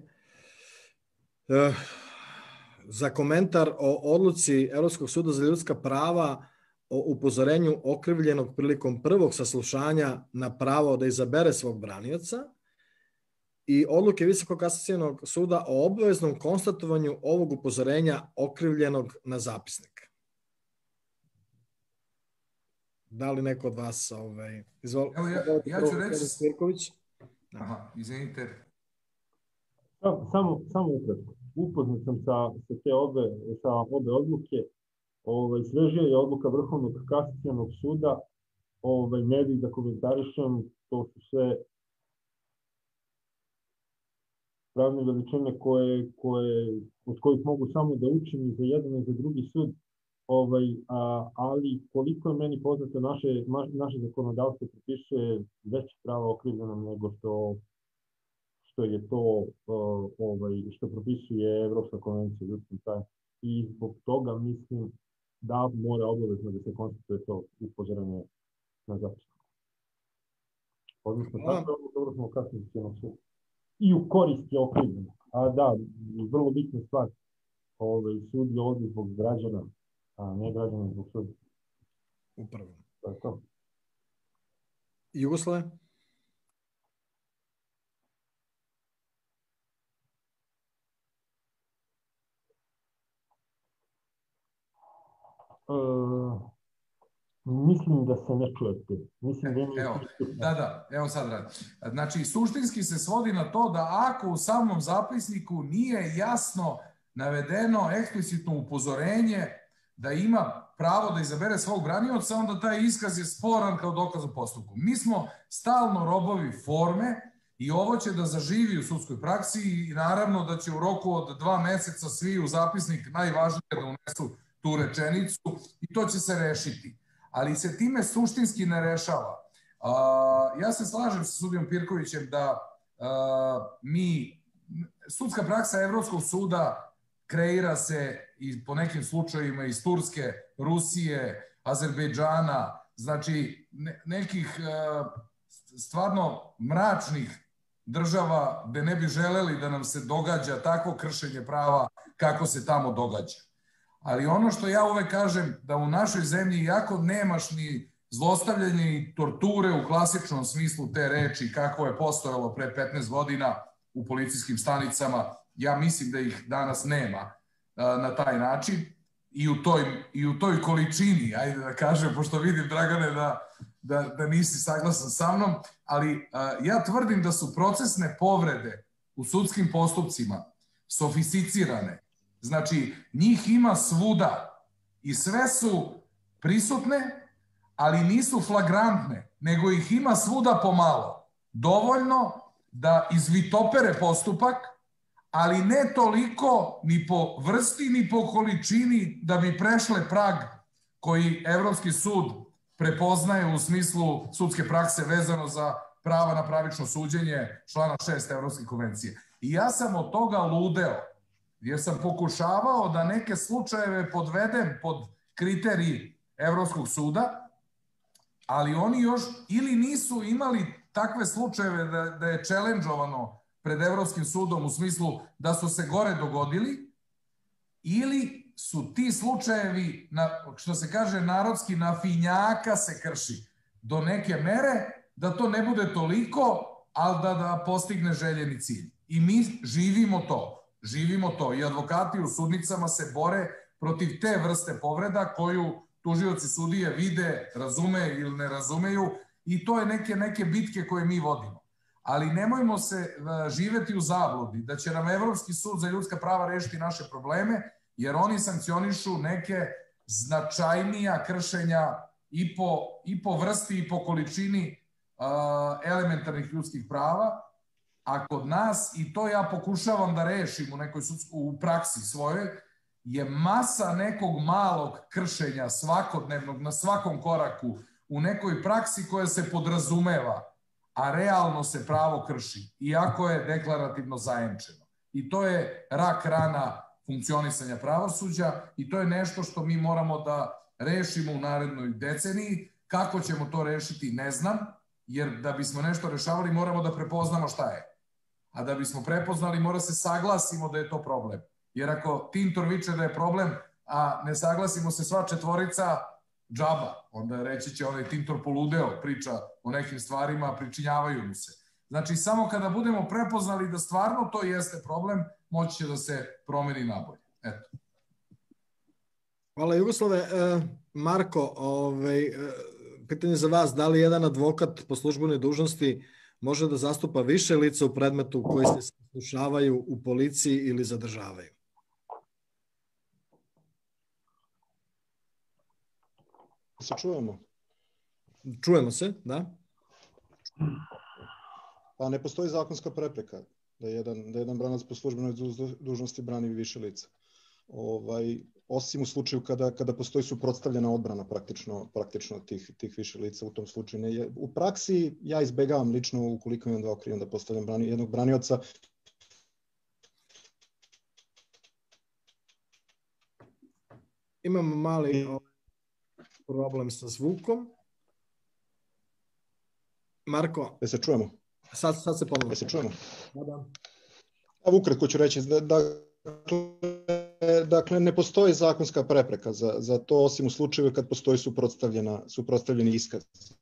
za komentar o odluci Evropskog suda za ljudska prava o upozorenju okrivljenog prilikom prvog saslušanja na pravo da izabere svog branioca i odluke Visokog kasacionog suda o obaveznom konstatovanju ovog upozorenja okrivljenog na zapisnik. Da li neko od vas izvolite? Evo ja ću reći... Aha, izvinite. Samo ukratko. Upoznat sam sa obe odluke. Svežija je odluka Vrhovnog kasacionog suda. Ne bih da komentarišem, to su sve pravne veličine od kojih mogu samo da učim i za jedan i za drugi sud. Ali koliko je meni poznato, naše zakonodavstvo propisuje veće prava okrivljenom nego što je to što propisuje Evropska konvencija o ljudskim pravima. I zbog toga mislim da mora obavezno da se konstatuje to upozorenje na zapisnik. Odnosno, tako je Vrhovnog kasacionog suda. I u korist je okrivljeno. A da, vrlo bitna stvar, sud je ovdje zbog građana, a ne građana zbog suda. Upravo. To je to. Jugoslave? Mislim da se ne čujete. Evo sad radim. Znači, suštinski se svodi na to da ako u samom zapisniku nije jasno navedeno eksplicitno upozorenje da ima pravo da izabere svog branioca, onda taj iskaz je sporan kao dokaz u postupku. Mi smo stalno robovi forme i ovo će da zaživi u sudskoj praksi i naravno da će u roku od 2 meseca svi u zapisnik najvažnije da unesu tu rečenicu i to će se rešiti. Ali se time suštinski ne rešava. Ja se slažem sa sudijom Pirkovićem da sudska praksa Evropskog suda kreira se i po nekim slučajevima iz Turske, Rusije, Azerbejdžana, znači nekih stvarno mračnih država gde ne bi želeli da nam se događa takvo kršenje prava kako se tamo događa. Ali ono što ja uvek kažem, da u našoj zemlji, iako nemaš ni zlostavljanje i torture u klasičnom smislu te reči, kako je postojalo pre 15 godina u policijskim stanicama, ja mislim da ih danas nema na taj način i u toj količini, ajde da kažem, pošto vidim, Dragane, da nisi saglasan sa mnom, ali ja tvrdim da su procesne povrede u sudskim postupcima sofisticirane. Znači, njih ima svuda i sve su prisutne, ali nisu flagrantne, nego ih ima svuda pomalo. Dovoljno da izvitopere postupak, ali ne toliko ni po vrsti, ni po količini da bi prešle prag koji Evropski sud prepoznaje u smislu sudske prakse vezano za prava na pravično suđenje člana 6 Evropske konvencije. I ja sam od toga ludeo, jer sam pokušavao da neke slučajeve podvedem pod kriteriji Evropskog suda, ali oni još ili nisu imali takve slučajeve da je challengeovano pred Evropskim sudom u smislu da su se gore dogodili, ili su ti slučajevi, što se kaže narodski, na finjaka se krši do neke mere, da to ne bude toliko, ali da postigne željeni cilj. I mi živimo to. I advokati u sudnicama se bore protiv te vrste povreda koju tužioci sudije vide, razume ili ne razumeju, i to je neke bitke koje mi vodimo. Ali nemojmo se živeti u zabludi da će nam Evropski sud za ljudska prava rešiti naše probleme, jer oni sankcionišu neke značajnija kršenja i po vrsti i po količini elementarnih ljudskih prava, a kod nas, i to ja pokušavam da rešim u praksi svojoj, je masa nekog malog kršenja svakodnevnog na svakom koraku u nekoj praksi koja se podrazumeva, a realno se pravo krši, iako je deklarativno zajemčeno. I to je rak rana funkcionisanja pravosuđa i to je nešto što mi moramo da rešimo u narednoj deceniji. Kako ćemo to rešiti, ne znam, jer da bismo nešto rešavali moramo da prepoznamo šta je. A da bismo prepoznali mora se saglasimo da je to problem. Jer ako Tintor viče da je problem, a ne saglasimo se sva četvorica, džaba. Onda reći će onaj Tintor poludeo, priča o nekim stvarima, pričinjavaju mu se. Znači, samo kada budemo prepoznali da stvarno to jeste problem, moći će da se promeni nabolje. Eto. Hvala, Jugoslave. Marko, pitanje za vas, da li jedan advokat po službenoj dužnosti može da zastupa više lica u predmetu koji se slušavaju u policiji ili zadržavaju? Se čujemo? Čujemo se, da. Pa ne postoji zakonska prepreka da jedan branac po službenoj dužnosti brani više lica. Osim u slučaju kada postoji suprotstavljena odbrana praktično tih više lica u tom slučaju. U praksi ja izbegavam lično, ukoliko imam dva okrivljenog, da postavljam jednog branioca. Imamo mali problem sa zvukom. Marko? Se čujemo? Sad se ponovno. Se čujemo? Da. Ukratko ću reći, dakle, ne postoji zakonska prepreka za to, osim u slučaju kad postoji suprotstavljeni iskaz.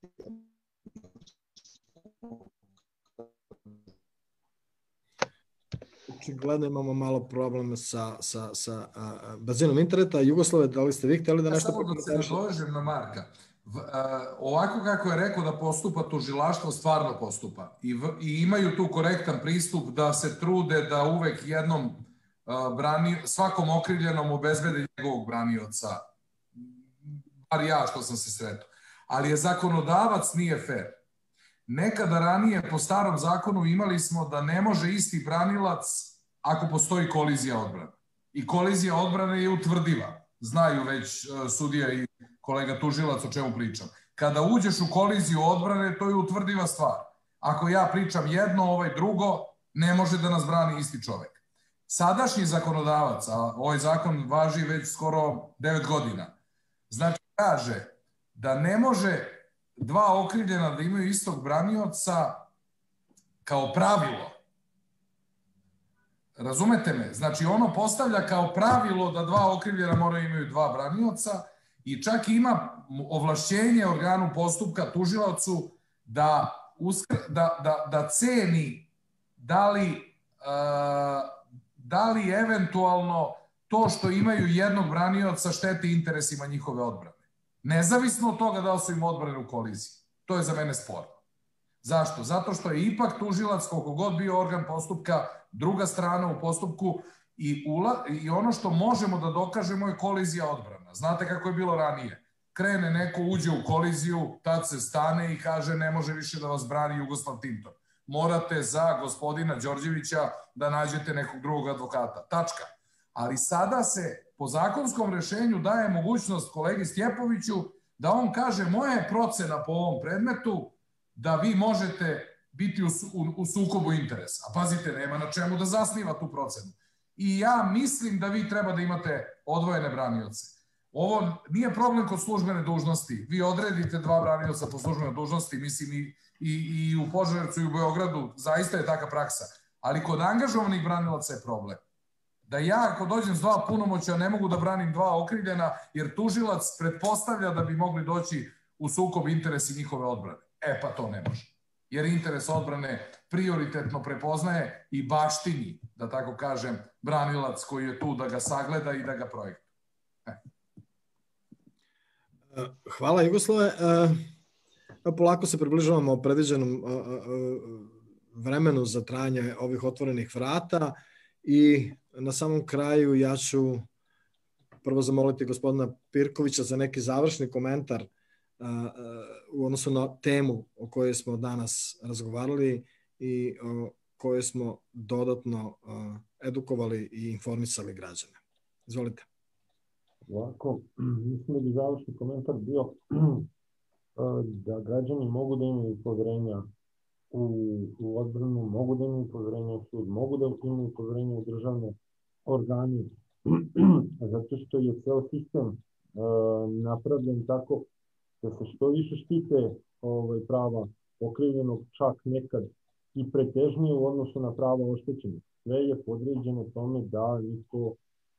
Očigledno imamo malo problema sa brzinom interneta. Jugoslave, da li ste vi htjeli da nešto pokomentarišete? Samo da se nadovežem na Marka. Ovako kako je rekao da postupa tužilaštvo, stvarno postupa. I imaju tu korektan pristup da se trude da uvek svakom okrivljenom obezbede njegovog branioca. Bar ja što sam se sretao. Ali je zakonodavac nije fair. Nekada ranije po starom zakonu imali smo da ne može isti branilac ako postoji kolizija odbrane. I kolizija odbrane je utvrdiva. Znaju već sudija i kolega tužilac o čemu pričam. Kada uđeš u koliziju odbrane, to je utvrdiva stvar. Ako ja pričam jedno, ovaj drugo, ne može da nas brani isti čovek. Sadašnji zakonodavac, a ovaj zakon važi već skoro 9 godina, znači kaže da ne može dva okrivljena da imaju istog branioca kao pravilo. Razumete me? Znači ono postavlja kao pravilo da dva okrivljena moraju imaju dva branioca i čak ima ovlašćenje organu postupka, tužilacu, da ceni da li eventualno to što imaju jednog branioca šteti interesima njihove odbrane. Nezavisno od toga da li su im odbrane u koliziji. To je za mene sporno. Zašto? Zato što je ipak tužilac, koliko god bio organ postupka, druga strana u postupku i ono što možemo da dokažemo je kolizija odbrana. Znate kako je bilo ranije. Krene neko, uđe u koliziju, tad se stane i kaže ne može više da vas brani Jugoslav Tintor. Morate za gospodina Đorđevića da nađete nekog drugog advokata. Tačka. Ali sada se po zakonskom rešenju daje mogućnost kolegi Stjepoviću da on kaže moja je procena po ovom predmetu da vi možete biti u sukobu interesa. A pazite, nema na čemu da zasniva tu procenu. I ja mislim da vi treba da imate odvojene branioce. Ovo nije problem kod službene dužnosti. Vi odredite 2 branioca po službenoj dužnosti, mislim i u Požarevcu i u Beogradu, zaista je taka praksa. Ali kod angažovanih branilaca je problem. Da ja ako dođem s 2 punomoćja ne mogu da branim 2 okrivljena, jer tužilac pretpostavlja da bi mogli doći u sukob interesi njihove odbrane. Pa to ne može. Jer interes odbrane prioritetno prepoznaje i baštini, da tako kažem, branilac koji je tu da ga sagleda i da ga projektuje. Hvala, Jugoslave. Polako se približavamo predviđenom vremenu za trajanje ovih otvorenih vrata i na samom kraju ja ću prvo zamoliti gospodina Pirkovića za neki završni komentar u odnosu na temu o kojoj smo danas razgovarali i o kojoj smo dodatno edukovali i informisali građane. Izvolite. Ovako, mislim da bi završni komentar bio da građani mogu da imaju poverenja u odbranu, mogu da imaju poverenja u sud, mogu da imaju poverenja u državne organe, zato što je ceo sistem napravljen tako da se što više štite prava okrivljenog, čak nekad i pretežnije u odnosu na prava oštećenih. Sve je podređeno tome da niko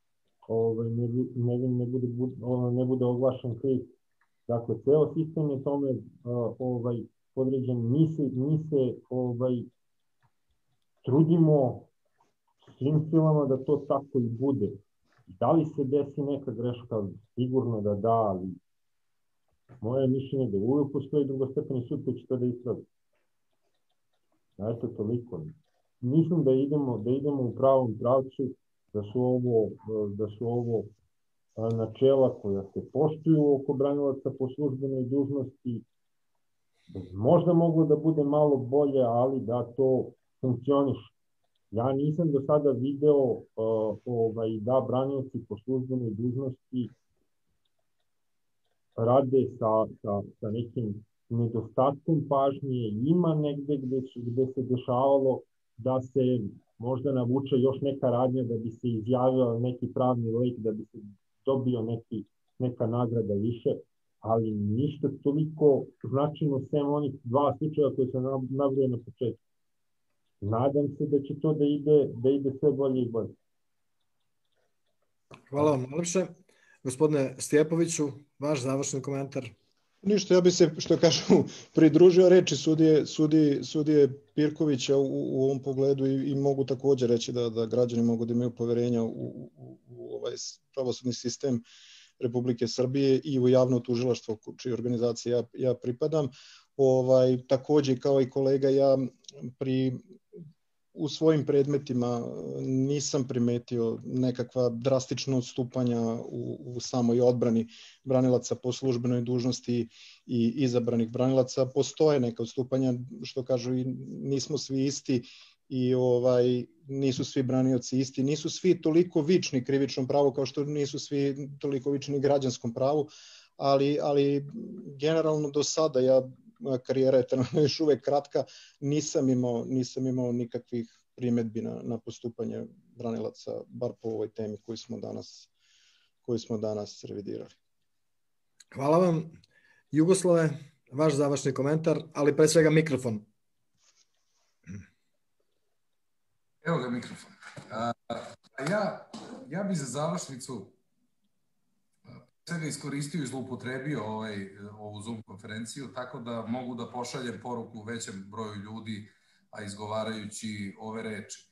ne bude oglašen kriv. Dakle, ceo sistem je tome podređen. Mi se trudimo svim silama da to tako i bude. Da li se desi neka greška? Sigurno da, ali moje mišljenje je da uvijek postoji drugostepeni sud koji će to da ispravi. Eto, toliko. Mislim da idemo u pravom pravcu, da su ovo načela koja se poštuju oko branilaca po službenoj dužnosti. Možda moglo da bude malo bolje, ali da to funkcioniše. Ja nisam do sada video da branioci po službenoj dužnosti rade sa nekim nedostatkom pažnje. Ima negde gde se dešavalo da se možda navuče još neka radnja da bi se izjavio neki pravni lek, da bi se dobio neka nagrada više, ali ništa toliko značajno sem onih 2 slučaja koje sam nabrojao na početku. Nadam se da će to da ide sve bolje i bolje. Hvala vam najlepše. Gospodine Stjepoviću, vaš završni komentar. Ništa, ja bi se, što kažu, pridružio reči sudije Pirkovića u ovom pogledu i mogu također reći da građani mogu da imaju poverenja u ovaj pravosudni sistem Republike Srbije i u javno tužilaštvo čiji organizaciji ja pripadam. Također kao i kolega, ja u svojim predmetima nisam primetio nekakva drastična odstupanja u samoj odbrani branilaca po službenoj dužnosti i izabranih branilaca. Postoje neka odstupanja, što kažu, i nismo svi isti i nisu svi branioci isti, nisu svi toliko vični krivičnom pravu kao što nisu svi toliko vični građanskom pravu, ali generalno do sada moja karijera je još uvek kratka, nisam imao nikakvih primedbi na postupanje branilaca, bar po ovoj temi koju smo danas revidirali. Hvala vam. Jugoslave, vaš završni komentar, ali pre svega mikrofon. Evo ga mikrofon. Ja bi za završnicu svega iskoristio i zloupotrebio ovu Zoom konferenciju, tako da mogu da pošaljem poruku većem broju ljudi, a izgovarajući ove reči.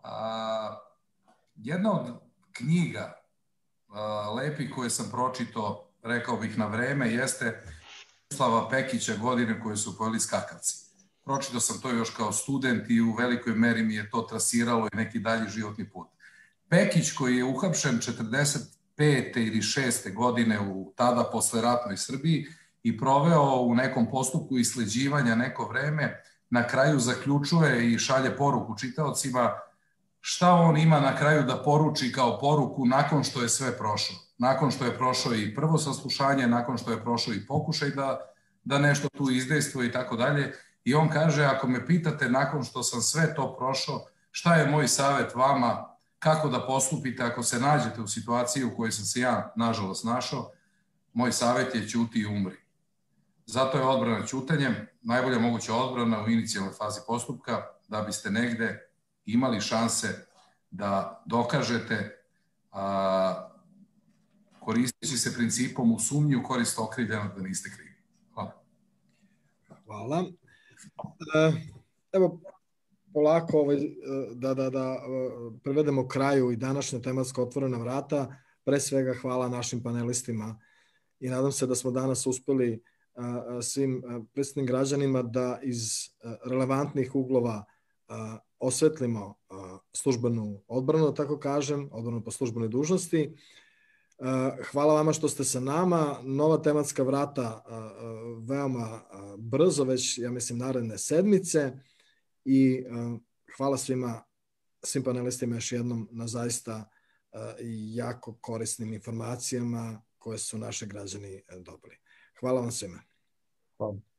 Jedna od knjiga lepih koje sam pročitao, rekao bih na vreme, jeste Slava Pekića Godine koje su pojeli skakavci. Pročitao sam to još kao student i u velikoj meri mi je to trasiralo i neki dalji životni put. Pekić koji je uhapšen 45. ili 6. godine u tada posleratnoj Srbiji i proveo u nekom postupku isleđivanja neko vreme, na kraju zaključuje i šalje poruku čitaocima šta on ima na kraju da poruči kao poruku nakon što je sve prošlo. Nakon što je prošlo i prvo saslušanje, nakon što je prošlo i pokušaj da nešto tu izdejstvuje i tako dalje. I on kaže, ako me pitate nakon što sam sve to prošao, šta je moj savjet vama, kako da postupite ako se nađete u situaciji u kojoj sam se ja, nažalost, našao, moj savjet je ćuti i umri. Zato je odbrana ćutanjem najbolja moguća odbrana u inicijalnoj fazi postupka, da biste negde imali šanse da dokažete koristeći se principom u sumnji u korist okrivljenog da niste krivi. Hvala. Hvala. Evo, polako da prevedemo kraju i današnja tematska otvorena vrata. Pre svega hvala našim panelistima i nadam se da smo danas uspeli svim prisutnim građanima da iz relevantnih uglova osvetlimo službenu odbranu, da tako kažem, odbranu po službenoj dužnosti. Hvala vama što ste sa nama. Nova tematska vrata veoma brzo, već ja mislim naredne sedmice, i hvala svim panelistima još jednom na zaista jako korisnim informacijama koje su naši građani dobili. Hvala vam svima. Hvala.